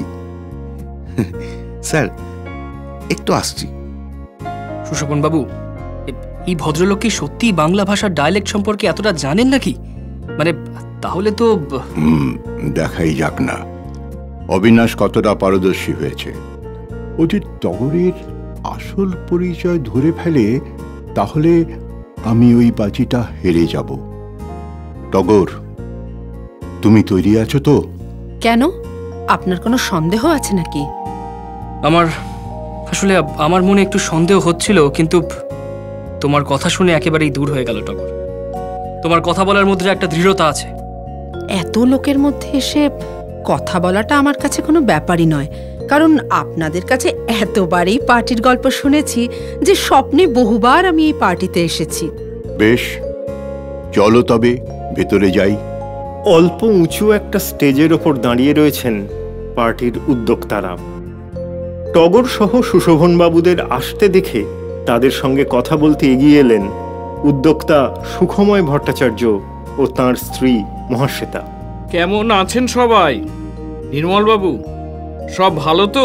স্যার, একটু আসছি। সুশোভন বাবু, এই ভদ্রলোক কি সত্যি বাংলা ভাষার ডায়ালেক্ট সম্পর্কে এতটা জানেন নাকি? মানে তাহলে তো দেখাই যাক না অবিনাশ কতটা পারদর্শী হয়েছে। ও যে টগরের আসল পরিচয় ধরে ফেলে, তাহলে আমি ওই বাজিটা হেরে যাব। টগর, তুমি তৈরি আছো তো? কেন, আপনার কোনো সন্দেহ আছে নাকি? আমার আসলে আমার মনে একটু সন্দেহ হচ্ছিল, কিন্তু তোমার কথা শুনে একেবারেই দূর হয়ে গেল টগর। তোমার কথা বলার মধ্যে একটা দৃঢ়তা আছে। এত লোকের মধ্যে এসে কথা বলাটা আমার কাছে কোনো ব্যাপারই নয়, কারণ আপনাদের কাছে এতবারই পার্টির গল্প শুনেছি যে স্বপ্নে বহুবার আমি এই পার্টিতে এসেছি। বেশ, চলো তবে ভেতরে যাই। অল্প উঁচু একটা স্টেজের ওপর দাঁড়িয়ে রয়েছেন পার্টির উদ্যোক্তারা। টগর সহ সুশোভনবাবুদের আসতে দেখে তাদের সঙ্গে কথা বলতে এগিয়ে এলেন উদ্যোক্তা সুখময় ভট্টাচার্য ও তাঁর স্ত্রী মহাশ্বেতা। কেমন আছেন সবাই? নির্মল বাবু, সব ভালো তো?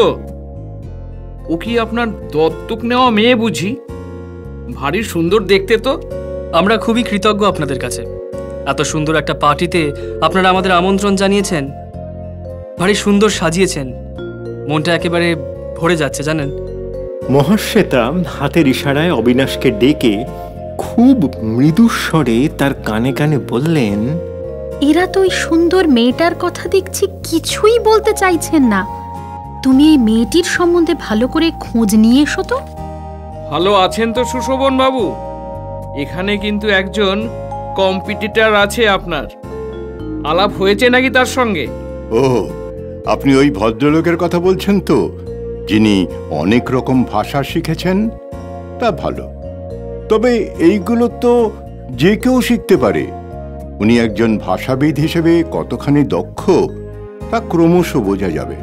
ও কি আপনার দত্তক নেওয়া মেয়ে বুঝি? ভারী সুন্দর দেখতে তো। আমরা খুবই কৃতজ্ঞ আপনাদের কাছে। এত সুন্দর একটা পার্টিতে আপনারা আমাদের আমন্ত্রণ জানিয়েছেন, ভারী সুন্দর সাজিয়েছেন, মনটা একেবারে ভরে যাচ্ছে জানেন। মহাশ্বেতা হাতের ইশারায় অবিনাশকে ডেকে খুব মৃদুস্বরে তার কানে কানে বললেন, এরা তো ওই সুন্দর মেয়েটার কথা দেখছি কিছুই বলতে চাইছেন না। তুমি এই মেয়েটির সম্বন্ধে ভালো করে খোঁজ নিয়ে এসো তো। ভালো আছেন তো সুশোভন বাবু? এখানে কিন্তু একজন কম্পিটিটর আছে আপনার। আলাপ হয়েছে নাকি তার সঙ্গে? ও, আপনি ওই ভদ্রলোকের কথা বলছেন তো, যিনি অনেক রকম ভাষা শিখেছেন? তা ভালো, তবে এইগুলো তো যে কেউ শিখতে পারে। উনি একজন ভাষাবিদ হিসেবে কতখানি দক্ষ তা ক্রমশ বোঝা যাবে।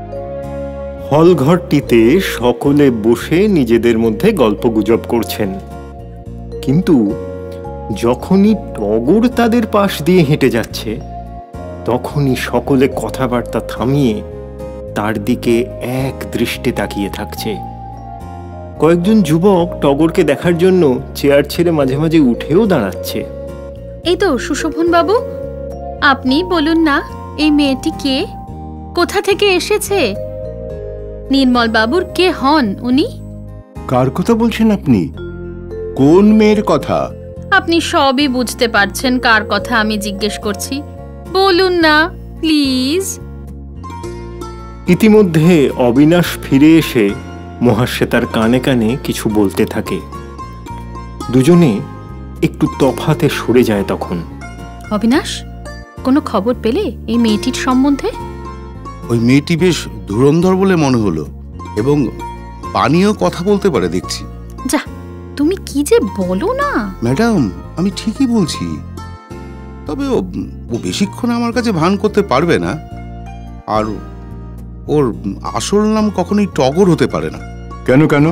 হলঘরটিতে সকলে বসে নিজেদের মধ্যে গল্পগুজব করছেন, কিন্তু যখনই টগর তাদের পাশ দিয়ে হেঁটে যাচ্ছে তখনই সকলে কথাবার্তা থামিয়ে তার দিকে এক দৃষ্টে তাকিয়ে থাকছে। কয়েকজন যুবক টগরকে দেখার জন্য চেয়ার ছেড়ে মাঝে মাঝে উঠেও দাঁড়াচ্ছে। এই তো সুশোভন বাবু, আপনি বলুন না, এই মেয়েটি কে, কোথা থেকে এসেছে? নির্মল বাবুর কে হন উনি? কার কথা বলছেন আপনি? কোন মেয়ের কথা? আপনি সবই বুঝতে পারছেন কার কথা আমি জিজ্ঞেস করছি, বলুন না প্লিজ। ইতিমধ্যে অবিনাশ ফিরে এসে মহাশ্বেতার কানে কানে কিছু বলতে থাকে। দুজনে একটু তফাতে সরে যায়। তখন অবিনাশ, কোনো খবর পেলে এই মেয়েটির সম্বন্ধে? ওই মেয়েটি বেশ ধুরন্ধর বলে মনে হলো, এবং পানিও কথা বলতে পারে দেখছি। যা, তুমি কি যে বলো না। ম্যাডাম, আমি ঠিকই বলছি। তবে ও ও বেশিক্ষণ আমার কাছে ভান করতে পারবে না। আর ওর আসল নাম কখনোই টগর হতে পারে না। কেন কেন?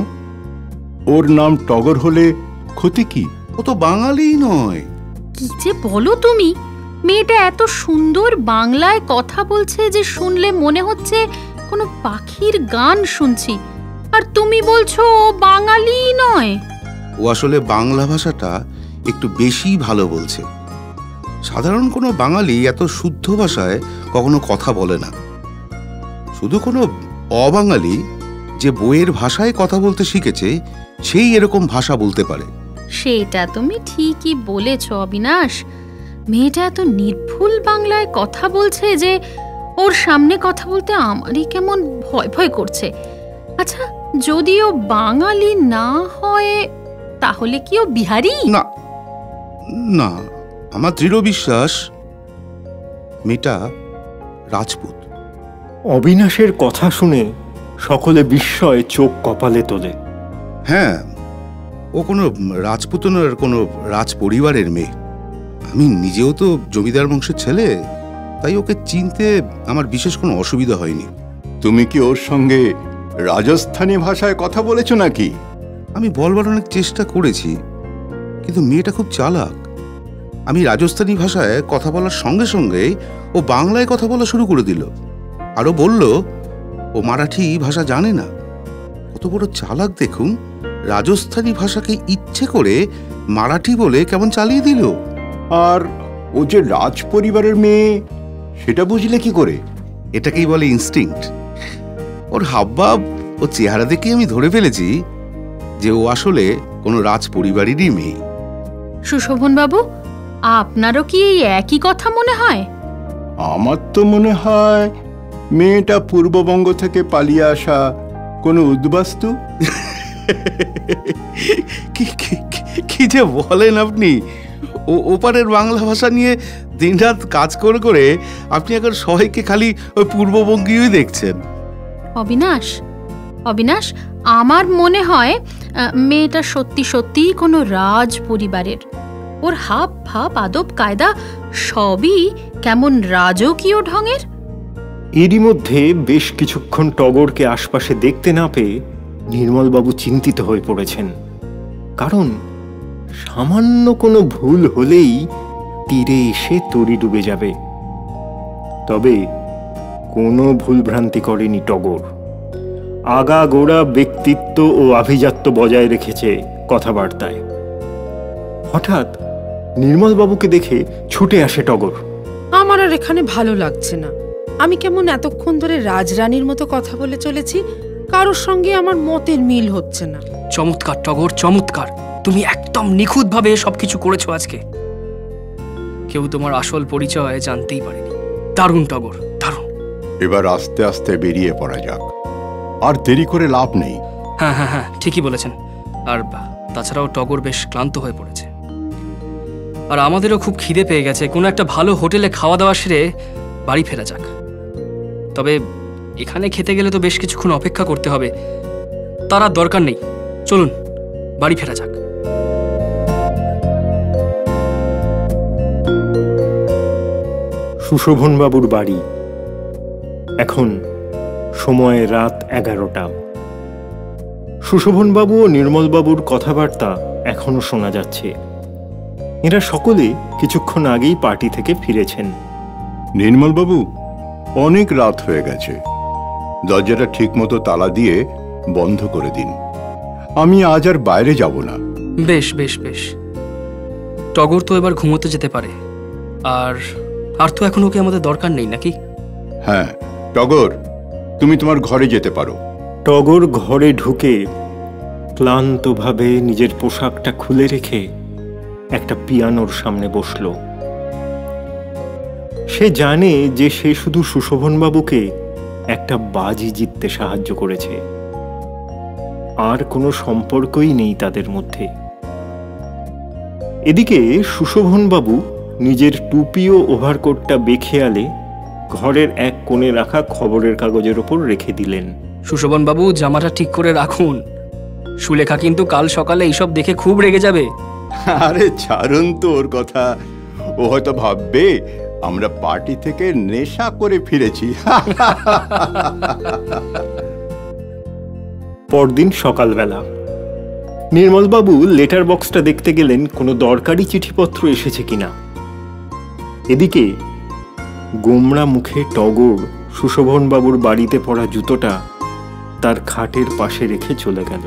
ওর নাম টগর হলে ক্ষতি কি? ও তো বাঙালিই নয়। কি যে বলো তুমি? মেয়েটা এত সুন্দর বাংলায় কথা বলছে যে শুনলে মনে হচ্ছে কোনো পাখির গান শুনছি, আর তুমি বলছো ও বাঙালিই নয়। ও আসলে বাংলা ভাষাটা একটু বেশি ভালো বলছে। সাধারণ কোনো বাঙালি এত শুদ্ধ ভাষায় কখনো কথা বলে না। শুধু কোনো অবাঙালি যে বইয়ের ভাষায় কথা বলতে শিখেছে সেই এরকম ভাষা বলতে পারে। সেটা তুমি ঠিকই বলেছ অবিনাশ। মেয়েটা এত নির্ভুল বাংলায় কথা বলছে যে ওর সামনে কথা বলতে আমারই কেমন ভয় ভয় করছে। আচ্ছা, যদিও বাঙালি না হয় তাহলে কি ও বিহারি? না না, আমার দৃঢ় বিশ্বাস মেয়েটা রাজপুত। অবিনাশের কথা শুনে সকলে বিস্ময়ে চোখ কপালে তোলে। হ্যাঁ, ও কোনো রাজপুতনার কোনো রাজ পরিবারের মেয়ে। আমি নিজেও তো জমিদার বংশের ছেলে, তাই ওকে চিনতে আমার বিশেষ কোনো অসুবিধা হয়নি। তুমি কি ওর সঙ্গে রাজস্থানী ভাষায় কথা বলেছো নাকি? আমি বলবার অনেক চেষ্টা করেছি, কিন্তু মেয়েটা খুব চালাক। আমি রাজস্থানী ভাষায় কথা বলার সঙ্গে সঙ্গেই ও বাংলায় কথা বলা শুরু করে দিল। আরও বলল ও মারাঠি ভাষা জানে না। কত বড় চালাক দেখুন! রাজস্থানী ভাষাকে ইচ্ছে করে মারাঠি বলে কেমন চালিয়ে দিল। আর ও যে রাজ পরিবারের মেয়ে সেটা বুঝলে কি করে? এটাকেই বলে ইনস্টিংক্ট। ওর হাবভাব ও চেহারা দেখে আমি ধরে ফেলেছি যে ও আসলে কোনো রাজ পরিবারেরই মেয়ে। সুশোভন বাবু, আপনারও কি এই একই কথা মনে হয়? আমার তো মনে হয় মেয়েটা পূর্ববঙ্গ থেকে পালিয়ে আসা কোনো উদ্বাস্তু। কি যে বলেন আপনি! ও ওপারের বাংলা ভাষা নিয়ে দিনরাত কাজ করে করে আপনি এখন সবাইকে খালি ওই পূর্ববঙ্গীয়ই দেখছেন। অবিনাশ, অবিনাশ, আমার মনে হয় মেয়েটা সত্যি সত্যি কোনো রাজ পরিবারের। ওর হাব ভাব আদব কায়দা সবই কেমন রাজকীয় ঢঙের। এরই মধ্যে বেশ কিছুক্ষণ টগরকে আশপাশে দেখতে না পেয়ে নির্মলবাবু চিন্তিত হয়ে পড়েছেন। কারণ সামান্য কোনো ভুল হলেই তীরে এসে তরি ডুবে যাবে। তবে কোনো ভুলভ্রান্তি করেনি টগর। আগা গোড়া ব্যক্তিত্ব ও আভিজাত্য বজায় রেখেছে কথাবার্তায়। হঠাৎ নির্মলবাবুকে দেখে ছুটে আসে টগর। আমার আর এখানে ভালো লাগছে না। আমি কেমন এতক্ষণ ধরে রাজরানীর মতো কথা বলে চলেছি, কারোর সঙ্গে আমার মতের মিল হচ্ছে না। চমৎকার টগর, চমৎকার! তুমি একদম নিখুঁতভাবে সবকিছু করেছো আজকে। কেউ তোমার আসল পরিচয় জানতেই পারেনি। দারুণ টগর, দারুণ। এবার আস্তে আস্তে বেরিয়ে পড়া যাক, আর দেরি করে লাভ নেই। হ্যাঁ হ্যাঁ হ্যাঁ, ঠিকই বলেছেন। আর তাছাড়াও টগর বেশ ক্লান্ত হয়ে পড়েছে, আর আমাদেরও খুব খিদে পেয়ে গেছে। কোনো একটা ভালো হোটেলে খাওয়া দাওয়া সেরে বাড়ি ফেরা যাক। তবে এখানে খেতে গেলে তো বেশ কিছুক্ষণ অপেক্ষা করতে হবে, তার আর দরকার নেই। চলুন বাড়ি ফেরা যাক। সুশোভনবাবুর বাড়ি। এখন সময় রাত এগারোটা। সুশোভনবাবু ও নির্মলবাবুর কথাবার্তা এখনো শোনা যাচ্ছে। এরা সকলে কিছুক্ষণ আগেই পার্টি থেকে ফিরেছেন। নির্মলবাবু, অনেক রাত হয়ে গেছে, দরজাটা ঠিক মতো তালা দিয়ে বন্ধ করে দিন। আমি আজ আর বাইরে যাব না। বেশ বেশ বেশ। টগর তো এবার ঘুমোতে যেতে পারে, আর আর তো এখন ওকে আমাদের দরকার নেই নাকি? হ্যাঁ টগর, তুমি তোমার ঘরে যেতে পারো। টগর ঘরে ঢুকে ক্লান্তভাবে নিজের পোশাকটা খুলে রেখে একটা পিয়ানোর সামনে বসল। সে জানে যে সে শুধু সুশোভনবাবুকে একটা বাজি জিততে সাহায্য করেছে, আর কোনো সম্পর্কই নেই তাদের মধ্যে। এদিকে সুশোভনবাবু নিজের টুপি ও ওভারকোটটা বেখেয়ালে ঘরের এক কোণে রাখা খবরের কাগজের ওপর রেখে দিলেন। সুশোভন বাবু, জামাটা ঠিক করে রাখুন, সুলেখা কিন্তু কাল সকালে এইসব দেখে খুব রেগে যাবে। আরে ছাড়ুন তো ওর কথা, ও হয়তো ভাববে আমরা পার্টি থেকে নেশা করে ফিরেছি। পরদিন সকালবেলা নির্মলবাবু লেটার বক্সটা দেখতে গেলেন কোনো দরকারি চিঠিপত্র এসেছে কিনা। এদিকে গোমড়া মুখে টগর সুশোভনবাবুর বাড়িতে পড়া জুতোটা তার খাটের পাশে রেখে চলে গেল।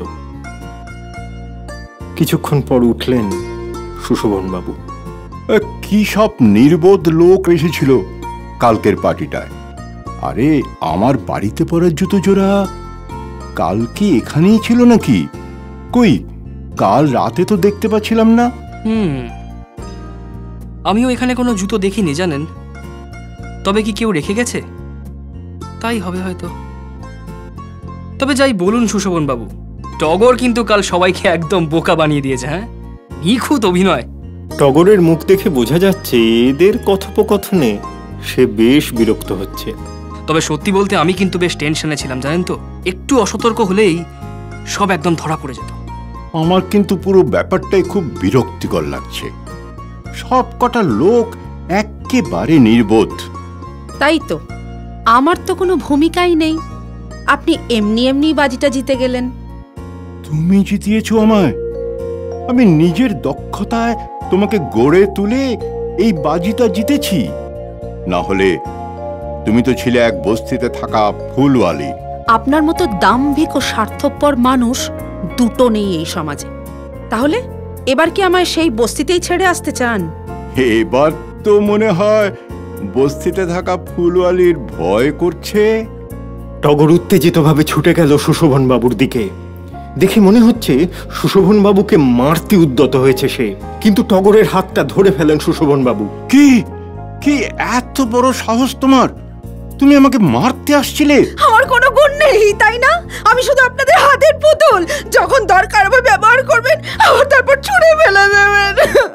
কিছুক্ষণ পর উঠলেন সুশোভনবাবু। কি সব নির্বোধ লোক এসেছিল কালকের পার্টিটায়। আরে আমার বাড়িতে পড়া জুতো জোড়া কাল কি এখানেই ছিল নাকি? কই কাল রাতে তো দেখতে পাচ্ছিলাম না। হুম, আমিও এখানে কোনো জুতো দেখিনি জানেন। তবে কি কেউ রেখে গেছে? তাই হবে হয়তো। তবে যাই বলুন সুশোভন বাবু, টগর কিন্তু কাল সবাইকে একদম বোকা বানিয়ে দিয়েছে। হ্যাঁ, নিখুঁত অভিনয়। টগরের মুখ দেখে বোঝা যাচ্ছে এদের কথোপকথনে সে বেশ বিরক্ত হচ্ছে। তবে সত্যি বলতে আমি কিন্তু বেশ টেনশনে ছিলাম জানেন তো। একটু অসতর্ক হলেই সব একদম ধরা পড়ে যেত। আমার কিন্তু পুরো ব্যাপারটাই খুব বিরক্তিকর লাগছে। সব কটা লোক একেবারে নির্বোধ। তাই তো, আমার তো কোনো ভূমিকাই নেই। আপনি এমনি এমনি বাজিটা জিতে গেলেন। তুমি জিতিয়েছো আমায়? আমি নিজের দক্ষতায় তোমাকে গড়ে তুলে এই বাজিটা জিতেছি। না হলে তুমি তো ছিলে এক বস্তিতে থাকা ফুলওয়ালি। আপনার মতো দাম্ভিক ও স্বার্থপর মানুষ দুটো নেই এই সমাজে। তাহলে এবার কি আমায় সেই বস্তিতেই ছেড়ে আসতে চান? এবার তো মনে হয় বস্তিতে থাকা ফুলওয়ালির ভয় করছে। টগর উত্তেজিতভাবে ছুটে গেল সুশোভনবাবুর দিকে। দেখে মনে হচ্ছে সুশোভনবাবুকে মারতে উদ্যত হয়েছে সে, কিন্তু টগরের হাতটা ধরে ফেলেন সুশোভনবাবু। কি কি এত বড় সাহস তোমার? তুমি আমাকে মারতে আসছিলে? আমার কোনো গুণ নেই তাই না? আমি শুধু আপনাদের হাতের পুতুল। যখন দরকার হবে ব্যবহার করবেন, আবার তারপর ছুঁড়ে ফেলে দেবেন।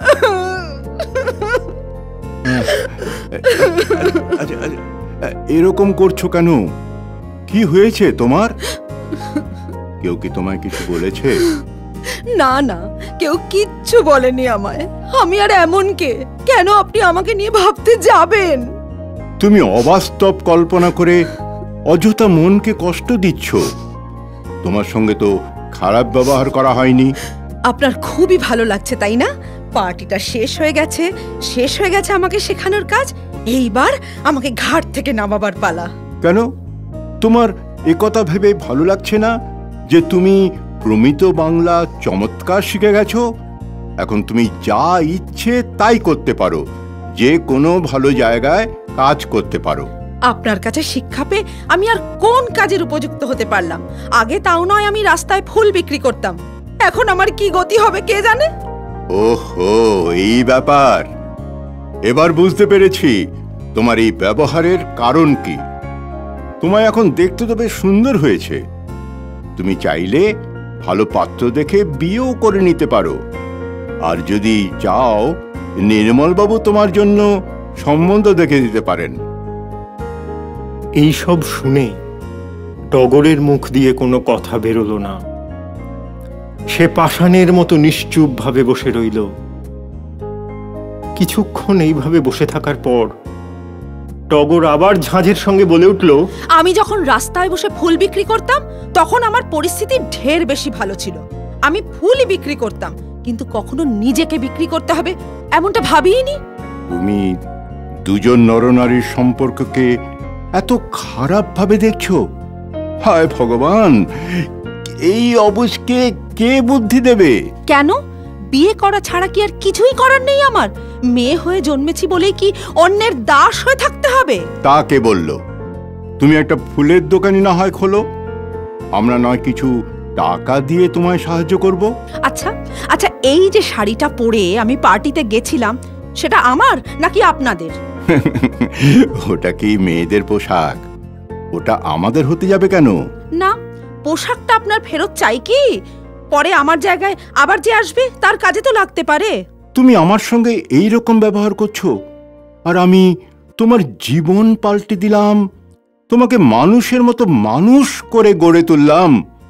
এরকম করছো কেন? কি হয়েছে তোমার? কেউ কি তোমায় কিছু বলেছে? না না, কেউ কিচ্ছু বলেনি আমায়। আমি আর এমন কে, কেন আপনি আমাকে নিয়ে ভাবতে যাবেন? তুমি অবাস্তব কল্পনা করে অযথা মনকে কষ্ট দিচ্ছ। তোমার সঙ্গে তো খারাপ ব্যবহার করা হয়নি। আপনার খুবই ভালো লাগছে তাই না? পার্টিটা শেষ হয়ে গেছে, শেষ হয়ে গেছে আমাকে শেখানোর কাজ। এইবার আমাকে ঘাট থেকে নামাবার পালা। কেন তোমার একথা ভেবে ভালো লাগছে না যে তুমি প্রমিত বাংলা চমৎকার শিখে গেছো? এখন তুমি যা ইচ্ছে তাই করতে পারো, যে কোনো ভালো জায়গায় কাজ করতে পারো। আপনার কাছে শিক্ষা পেয়ে আমি আর কোন কাজের উপযুক্ত হতে পারলাম? আগে তাও নয় আমি রাস্তায় ফুল বিক্রি করতাম, এখন আমার কি গতি হবে কে জানে। ওহো, এই ব্যাপার। এবার বুঝতে পেরেছি তোমার এই ব্যবহারের কারণ কি। তোমায় এখন দেখতে তো বেশ সুন্দর হয়েছে। তুমি চাইলে ভালো পাত্র দেখে বিয়েও করে নিতে পারো। আর যদি চাও, নির্মলবাবু তোমার জন্য সম্বন্ধ দেখে দিতে পারেন। এই সব শুনে টগরের মুখ দিয়ে কোনো কথা বেরোলো না। সে পাষাণের মতো নিশ্চুপ ভাবে বসে রইল। কিছুক্ষণ এইভাবে বসে থাকার পর টগর আবার ঝাঁঝের সঙ্গে বলে উঠল, আমি যখন রাস্তায় বসে ফুল বিক্রি করতাম তখন আমার পরিস্থিতি ঢের বেশি ভালো ছিল। আমি ফুলই বিক্রি করতাম, কিন্তু কখনো নিজেকে বিক্রি করতে হবে এমনটা ভাবিনি। তুমি দুজন নরনারীর সম্পর্ককে এত খারাপ ভাবে দেখছো? হায় ভগবান, এই অবুঝকে কে বুদ্ধি দেবে? কেন? বিয়ে করা ছাড়া কি আর কিছুই করার নেই আমার? মেয়ে হয়ে জন্মেছি বলেই কি অন্যের দাস হয়ে থাকতে হবে? তা কে বলল? তুমি একটা ফুলের দোকানি না হয় খোলো, আমরা নয় কিছু টাকা দিয়ে তোমায় সাহায্য করব। আচ্ছা আচ্ছা, এই যে শাড়িটা পরে আমি পার্টিতে গেছিলাম, সেটা আমার নাকি আপনাদের? ওটা কি মেয়েদের পোশাক? ওটা আমাদের হতে যাবে কেন? না, পোশাকটা আপনার ফেরত চাই কি? পরে আমার জায়গায় আবার যে আসবে তার কাজে তো লাগতে পারে। তুমি আমার সঙ্গে এই রকম ব্যবহার করছো, আর আমি তোমার জীবন পাল্টে দিলাম, তোমাকে মানুষের মতো মানুষ করে গড়ে তুললাম।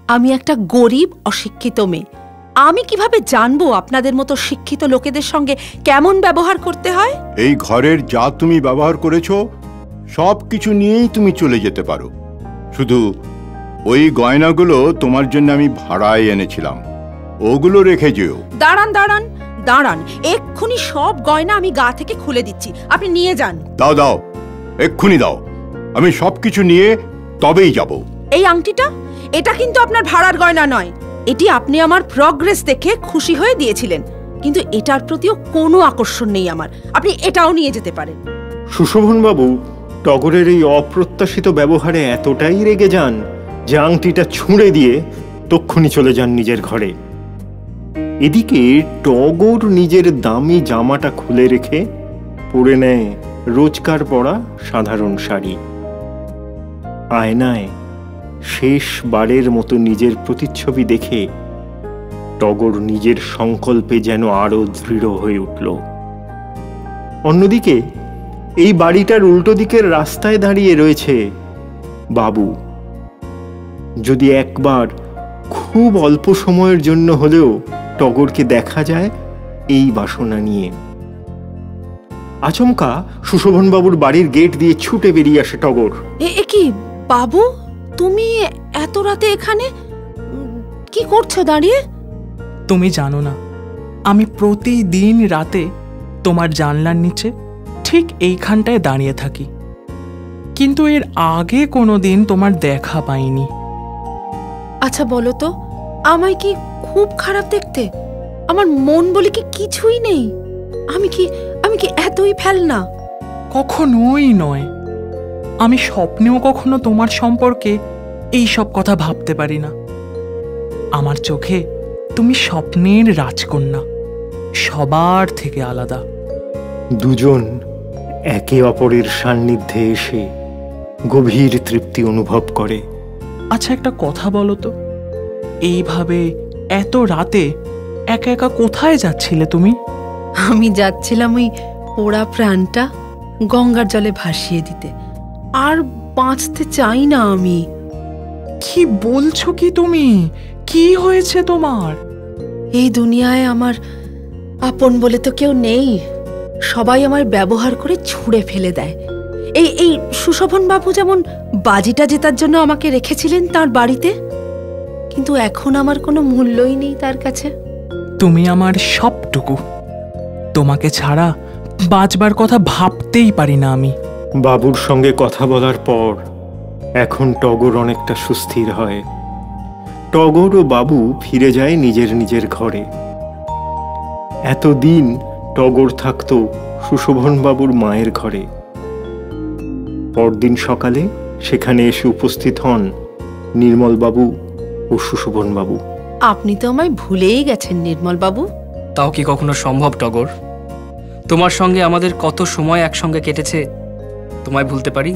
আমি একটা গরিব অশিক্ষিত মেয়ে, আমি কিভাবে জানবো আপনাদের মতো শিক্ষিত লোকেদের সঙ্গে কেমন ব্যবহার করতে হয়? এই ঘরের যা তুমি ব্যবহার করেছো সব কিছু নিয়েই তুমি চলে যেতে পারো, শুধু ওই গয়নাগুলো তোমার জন্য আমি ভাড়ায় এনেছিলাম, ওগুলো রেখে যেও। দাঁড়ান দাঁড়ান দাঁড়ান, এক্ষুনি সব গয়না আমি গা থেকে খুলে দিচ্ছি, আপনি নিয়ে যান। দাও দাও, এক্ষুনি দাও, আমি সবকিছু নিয়ে তবেই যাব। এই আংটিটা, এটা কিন্তু আপনার ভাড়ার গয়না নয়, এটি আপনি আমার প্রগ্রেস দেখে খুশি হয়ে দিয়েছিলেন, কিন্তু এটার প্রতিও কোনো আকর্ষণ নেই আমার, আপনি এটাও নিয়ে যেতে পারেন। সুশোভনবাবু টগরের এই অপ্রত্যাশিত ব্যবহারে এতটাই রেগে যান যে আংটিটা ছুঁড়ে দিয়ে তক্ষুনি চলে যান নিজের ঘরে। এদিকে টগর নিজের দামি জামাটা খুলে রেখে পরে নেয় রোজকার পরা সাধারণ শাড়ি। আয়নায় শেষবারের মতো নিজের প্রতিচ্ছবি দেখে টগর নিজের সংকল্পে যেন আরো দৃঢ় হয়ে উঠল। অন্যদিকে এই বাড়িটার উল্টো দিকের রাস্তায় দাঁড়িয়ে রয়েছে বাবু। যদি একবার খুব অল্প সময়ের জন্য হলেও টগরকে দেখা যায় এই বাসনা নিয়ে। আচমকা সুশোভনবাবুর বাড়ির গেট দিয়ে ছুটে বেরিয়ে আসে টগর। এ কি বাবু, তুমি এত রাতে এখানে কি করছো দাঁড়িয়ে? তুমি জানো না, আমি প্রতিদিন রাতে তোমার জানলার নিচে ঠিক এইখানটায় দাঁড়িয়ে থাকি, কিন্তু এর আগে কোনো দিন তোমার দেখা পাইনি। আচ্ছা বলো তো, আমায় কি খুব খারাপ দেখতে? আমার মন বলে কি কিছুই নেই? আমি কি আমি কি এতই ফেলনা? কখনোই নয়, আমি স্বপ্নেও কখনো তোমার সম্পর্কে এই সব কথা ভাবতে পারি না। আমার চোখে তুমি স্বপ্নের রাজকন্যা, সবার থেকে আলাদা। দুজন একে অপরের সান্নিধ্যে এসে গভীর তৃপ্তি অনুভব করে। আচ্ছা একটা কথা বলো তো, এইভাবে এত রাতে একা একা কোথায় যাচ্ছিলে তুমি? আমি যাচ্ছিলাম ওই পোড়া প্রাণটা গঙ্গার জলে ভাসিয়ে দিতে, আর বাঁচতে চাই না আমি। কি বলছো কি তুমি? কি হয়েছে তোমার? এই দুনিয়ায় আমার আপন বলে তো কেউ নেই, সবাই আমার ব্যবহার করে ছুঁড়ে ফেলে দেয়। এই এই সুশোভন বাবু যেমন বাজিটা জেতার জন্য আমাকে রেখেছিলেন তার বাড়িতে, কিন্তু এখন আমার কোনো মূল্যই নেই তার কাছে। তুমি আমার সবটুকু, তোমাকে ছাড়া বাঁচবার কথা ভাবতেই পারি না আমি। বাবুর সঙ্গে কথা বলার পর এখন টগর অনেকটা সুস্থির হয়। টগর ও বাবু ফিরে যায় নিজের নিজের ঘরে। এতদিন টগর থাকতো সুশোভন বাবুর মায়ের ঘরে। পরদিন সকালে সেখানে এসে উপস্থিত হন নির্মল বাবু ও সুশোভন বাবু। আপনি তো আমায় ভুলেই গেছেন নির্মল বাবু। তাও কি কখনো সম্ভব টগর? তোমার সঙ্গে আমাদের কত সময় একসঙ্গে কেটেছে, তোমায় ভুলতে পারি?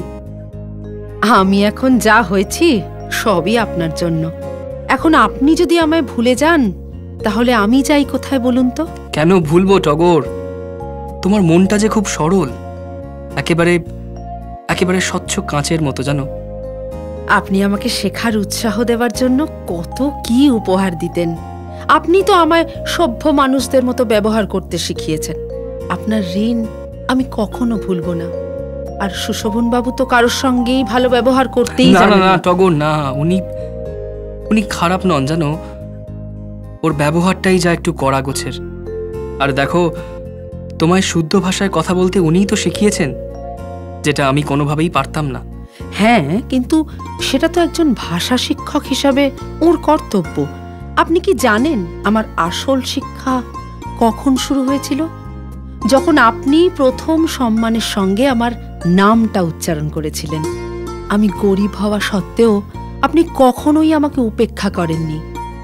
আমি এখন যা হয়েছি সবই আপনার জন্য। এখন আপনি যদি আমায় ভুলে যান তাহলে আমি যাই কোথায় বলুন তো? কেন ভুলবো টগর? তোমার মনটা যে খুব সরল, একেবারে একেবারে স্বচ্ছ কাঁচের মতো জানো। আপনি আমাকে শেখার উৎসাহ দেওয়ার জন্য কত কি উপহার দিতেন। আপনি তো আমায় সভ্য মানুষদের মতো ব্যবহার করতে শিখিয়েছেন। আপনার ঋণ আমি কখনো ভুলবো না। আর সুশোভন বাবু তো কারোর সঙ্গেই ভালো ব্যবহার করতেই না জানেন না না টগর, না, উনি উনি খারাপ নন জানো, ওর ব্যবহারটাই যা একটু কড়া গোছের। আর দেখো, তোমায় শুদ্ধ ভাষায় কথা বলতে উনিই তো শিখিয়েছেন, যেটা আমি কোনোভাবেই পারতাম না। হ্যাঁ, কিন্তু সেটা তো একজন ভাষা শিক্ষক হিসাবে ওর কর্তব্য। আপনি কি জানেন আমার আসল শিক্ষা কখন শুরু হয়েছিল? যখন আপনি প্রথম সম্মানের সঙ্গে আমার নামটা উচ্চারণ করেছিলেন। আমি গরিব হওয়া সত্ত্বেও আপনি কখনোই আমাকে উপেক্ষা করেননি।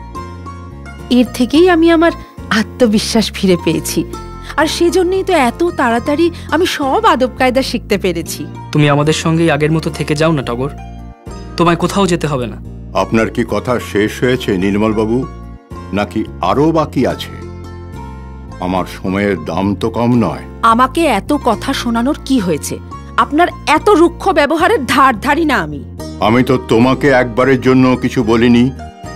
এর থেকেই আমি আমার আত্মবিশ্বাস ফিরে পেয়েছি, আর সেজন্যই তো এত তাড়াতাড়ি আমি সব আদব কায়দা শিখতে পেরেছি। তুমি আমাদের সঙ্গেই আগের মতো থেকে যাও না টগর, তোমায় কোথাও যেতে হবে না। আপনার কি কথা শেষ হয়েছে নির্মল বাবু, নাকি আরো বাকি আছে? আমার সময়ের দাম তো কম নয়। আমাকে এত কথা শোনানোর কি হয়েছে? আপনার এত রুক্ষ ব্যবহারের ধার ধারি না আমি। আমি তো তোমাকে একবারের জন্য কিছু বলিনি,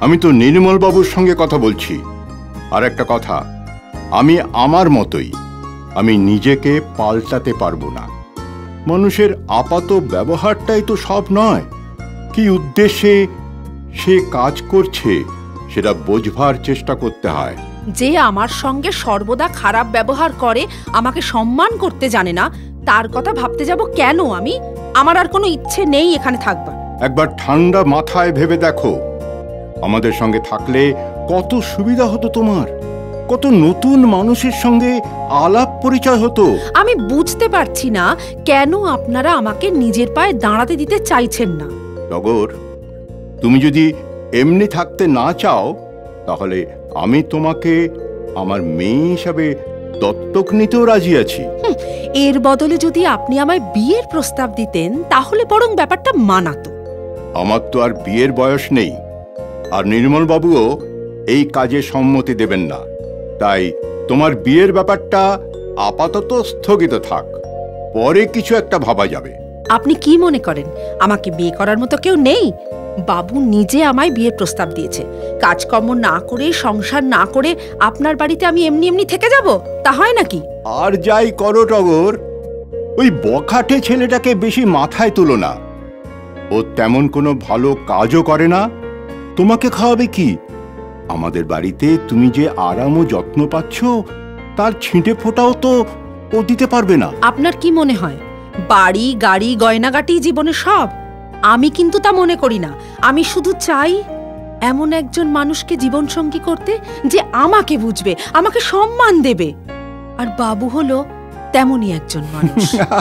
আমি তো নির্মল বাবুর সঙ্গে কথা বলছি। আর একটা কথা, আমি আমার মতোই, আমি নিজেকে পাল্টাতে পারবো না। মানুষের আপাত ব্যবহারটাই তো সব নয়। কি উদ্দেশ্যে সে কাজ করছে সেটা বোঝবার চেষ্টা করতে হয়। যে আমার সঙ্গে সর্বদা খারাপ ব্যবহার করে, আমাকে সম্মান করতে জানে না, তার কথা ভাবতে যাব কেন আমি? আমার আর কোনো ইচ্ছে নেই এখানে থাকবার। একবার ঠান্ডা মাথায় ভেবে দেখো, আমাদের সঙ্গে থাকলে কত সুবিধা হতো তোমার, কত নতুন মানুষের সঙ্গে আলাপ পরিচয় হতো। আমি বুঝতে পারছি না কেন আপনারা আমাকে নিজের পায়ে দাঁড়াতে দিতে চাইছেন না। টগর, তুমি যদি এমনি থাকতে না চাও তাহলে আমি তোমাকে আমার মেয়ে হিসাবে দত্তক নিতেও রাজি আছি। এর বদলে যদি আপনি আমায় বিয়ের প্রস্তাব দিতেন তাহলে বরং ব্যাপারটা মানাতো। আমার তো আর বিয়ের বয়স নেই, আর নির্মল বাবুও এই কাজে সম্মতি দেবেন না। তাই তোমার বিয়ের ব্যাপারটা আপাতত স্থগিত থাক, পরে কিছু একটা ভাবা যাবে। আপনি কি মনে করেন আমাকে বিয়ে করার মতো কেউ নেই? বাবু নিজে আমায় বিয়ের প্রস্তাব দিয়েছে। কাজকর্ম না করে, সংসার না করে আপনার বাড়িতে আমি এমনি এমনি থেকে যাব? তা হয় নাকি? আর যাই করো টগর, ওই বখাটে ছেলেটাকে বেশি মাথায় তুলো না। ও তেমন কোনো ভালো কাজও করে না। তোমাকে খাওয়াবে কি? আমাদের বাড়িতে তুমি যে আরাম ও যত্ন পাচ্ছ তার ছিঁটে ফোটাও তো ও দিতে পারবে না। আপনার কি মনে হয় বাড়ি, গাড়ি, গয়নাগাটি জীবনে সব? আমি কিন্তু তা মনে করি না। আমি শুধু চাই এমন একজন মানুষকে জীবনসঙ্গী করতে যে আমাকে বুঝবে, আমাকে সম্মান দেবে। আর বাবু হলো তেমনই একজন মানুষ।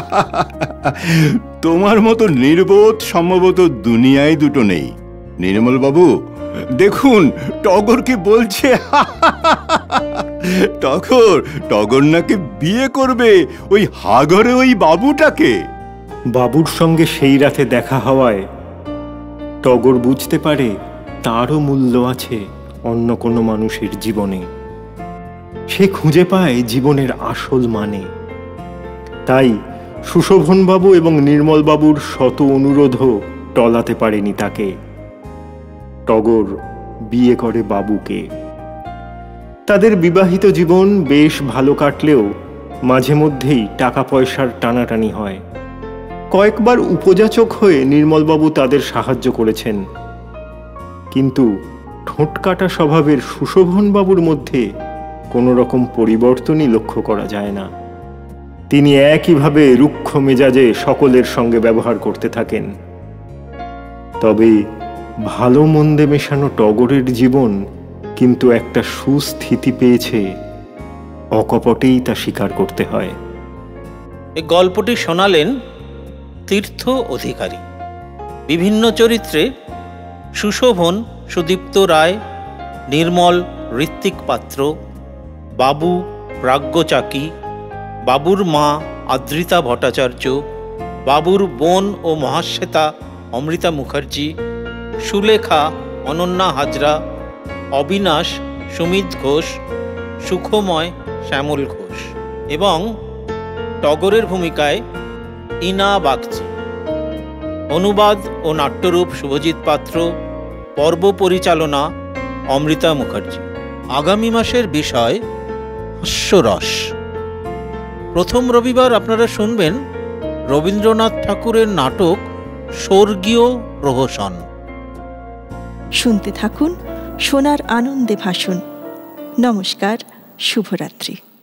তোমার মতো নির্বোধ সম্ভবত দুনিয়ায় দুটো নেই। নির্মল বাবু, দেখুন টগর কি বলছে। টগর টগর নাকি বিয়ে করবে ওই হাগরে ওই বাবুটাকে। বাবুর সঙ্গে সেই রাতে দেখা হওয়ায় টগর বুঝতে পারে তারও মূল্য আছে অন্য কোনো মানুষের জীবনে। সে খুঁজে পায় জীবনের আসল মানে। তাই সুশোভনবাবু এবং নির্মলবাবুর শত অনুরোধও টলাতে পারেনি তাকে। টগর বিয়ে করে বাবুকে। তাদের বিবাহিত জীবন বেশ ভালো কাটলেও মাঝে মধ্যেই টাকা পয়সার টানাটানি হয়। কয়েকবার উপযাচক হয়ে নির্মলবাবু তাদের সাহায্য করেছেন, কিন্তু ঠোঁটকাটা স্বভাবের সুশোভনবাবুর মধ্যে কোনো রকম পরিবর্তনই লক্ষ্য করা যায় না। তিনি একইভাবে রুক্ষ মেজাজে সকলের সঙ্গে ব্যবহার করতে থাকেন। তবে ভালো মন্দে মেশানো টগরের জীবন কিন্তু একটা সুস্থিতি পেয়েছে, অকপটেই তা স্বীকার করতে হয়। এই গল্পটি শোনালেন তীর্থ অধিকারী। বিভিন্ন চরিত্রে সুশোভন সুদীপ্ত রায়, নির্মল ঋত্বিক পাত্র, বাবু প্রাজ্ঞ চাকি, বাবুর মা আদ্রিতা ভট্টাচার্য, বাবুর বোন ও মহাশ্বেতা অমৃতা মুখার্জি, সুলেখা অনন্যা হাজরা, অবিনাশ সুমিত ঘোষ, সুখময় শ্যামল ঘোষ এবং টগরের ভূমিকায় ইনা বাগচি। অনুবাদ ও নাট্যরূপ শুভজিৎ পাত্র, পর্ব পরিচালনা অমৃতা মুখার্জি। আগামী মাসের বিষয় হাস্যরস। প্রথম রবিবার আপনারা শুনবেন রবীন্দ্রনাথ ঠাকুরের নাটক স্বর্গীয় প্রহসন। শুনতে থাকুন সোনার আনন্দে ভাসুন। নমস্কার, শুভরাত্রি।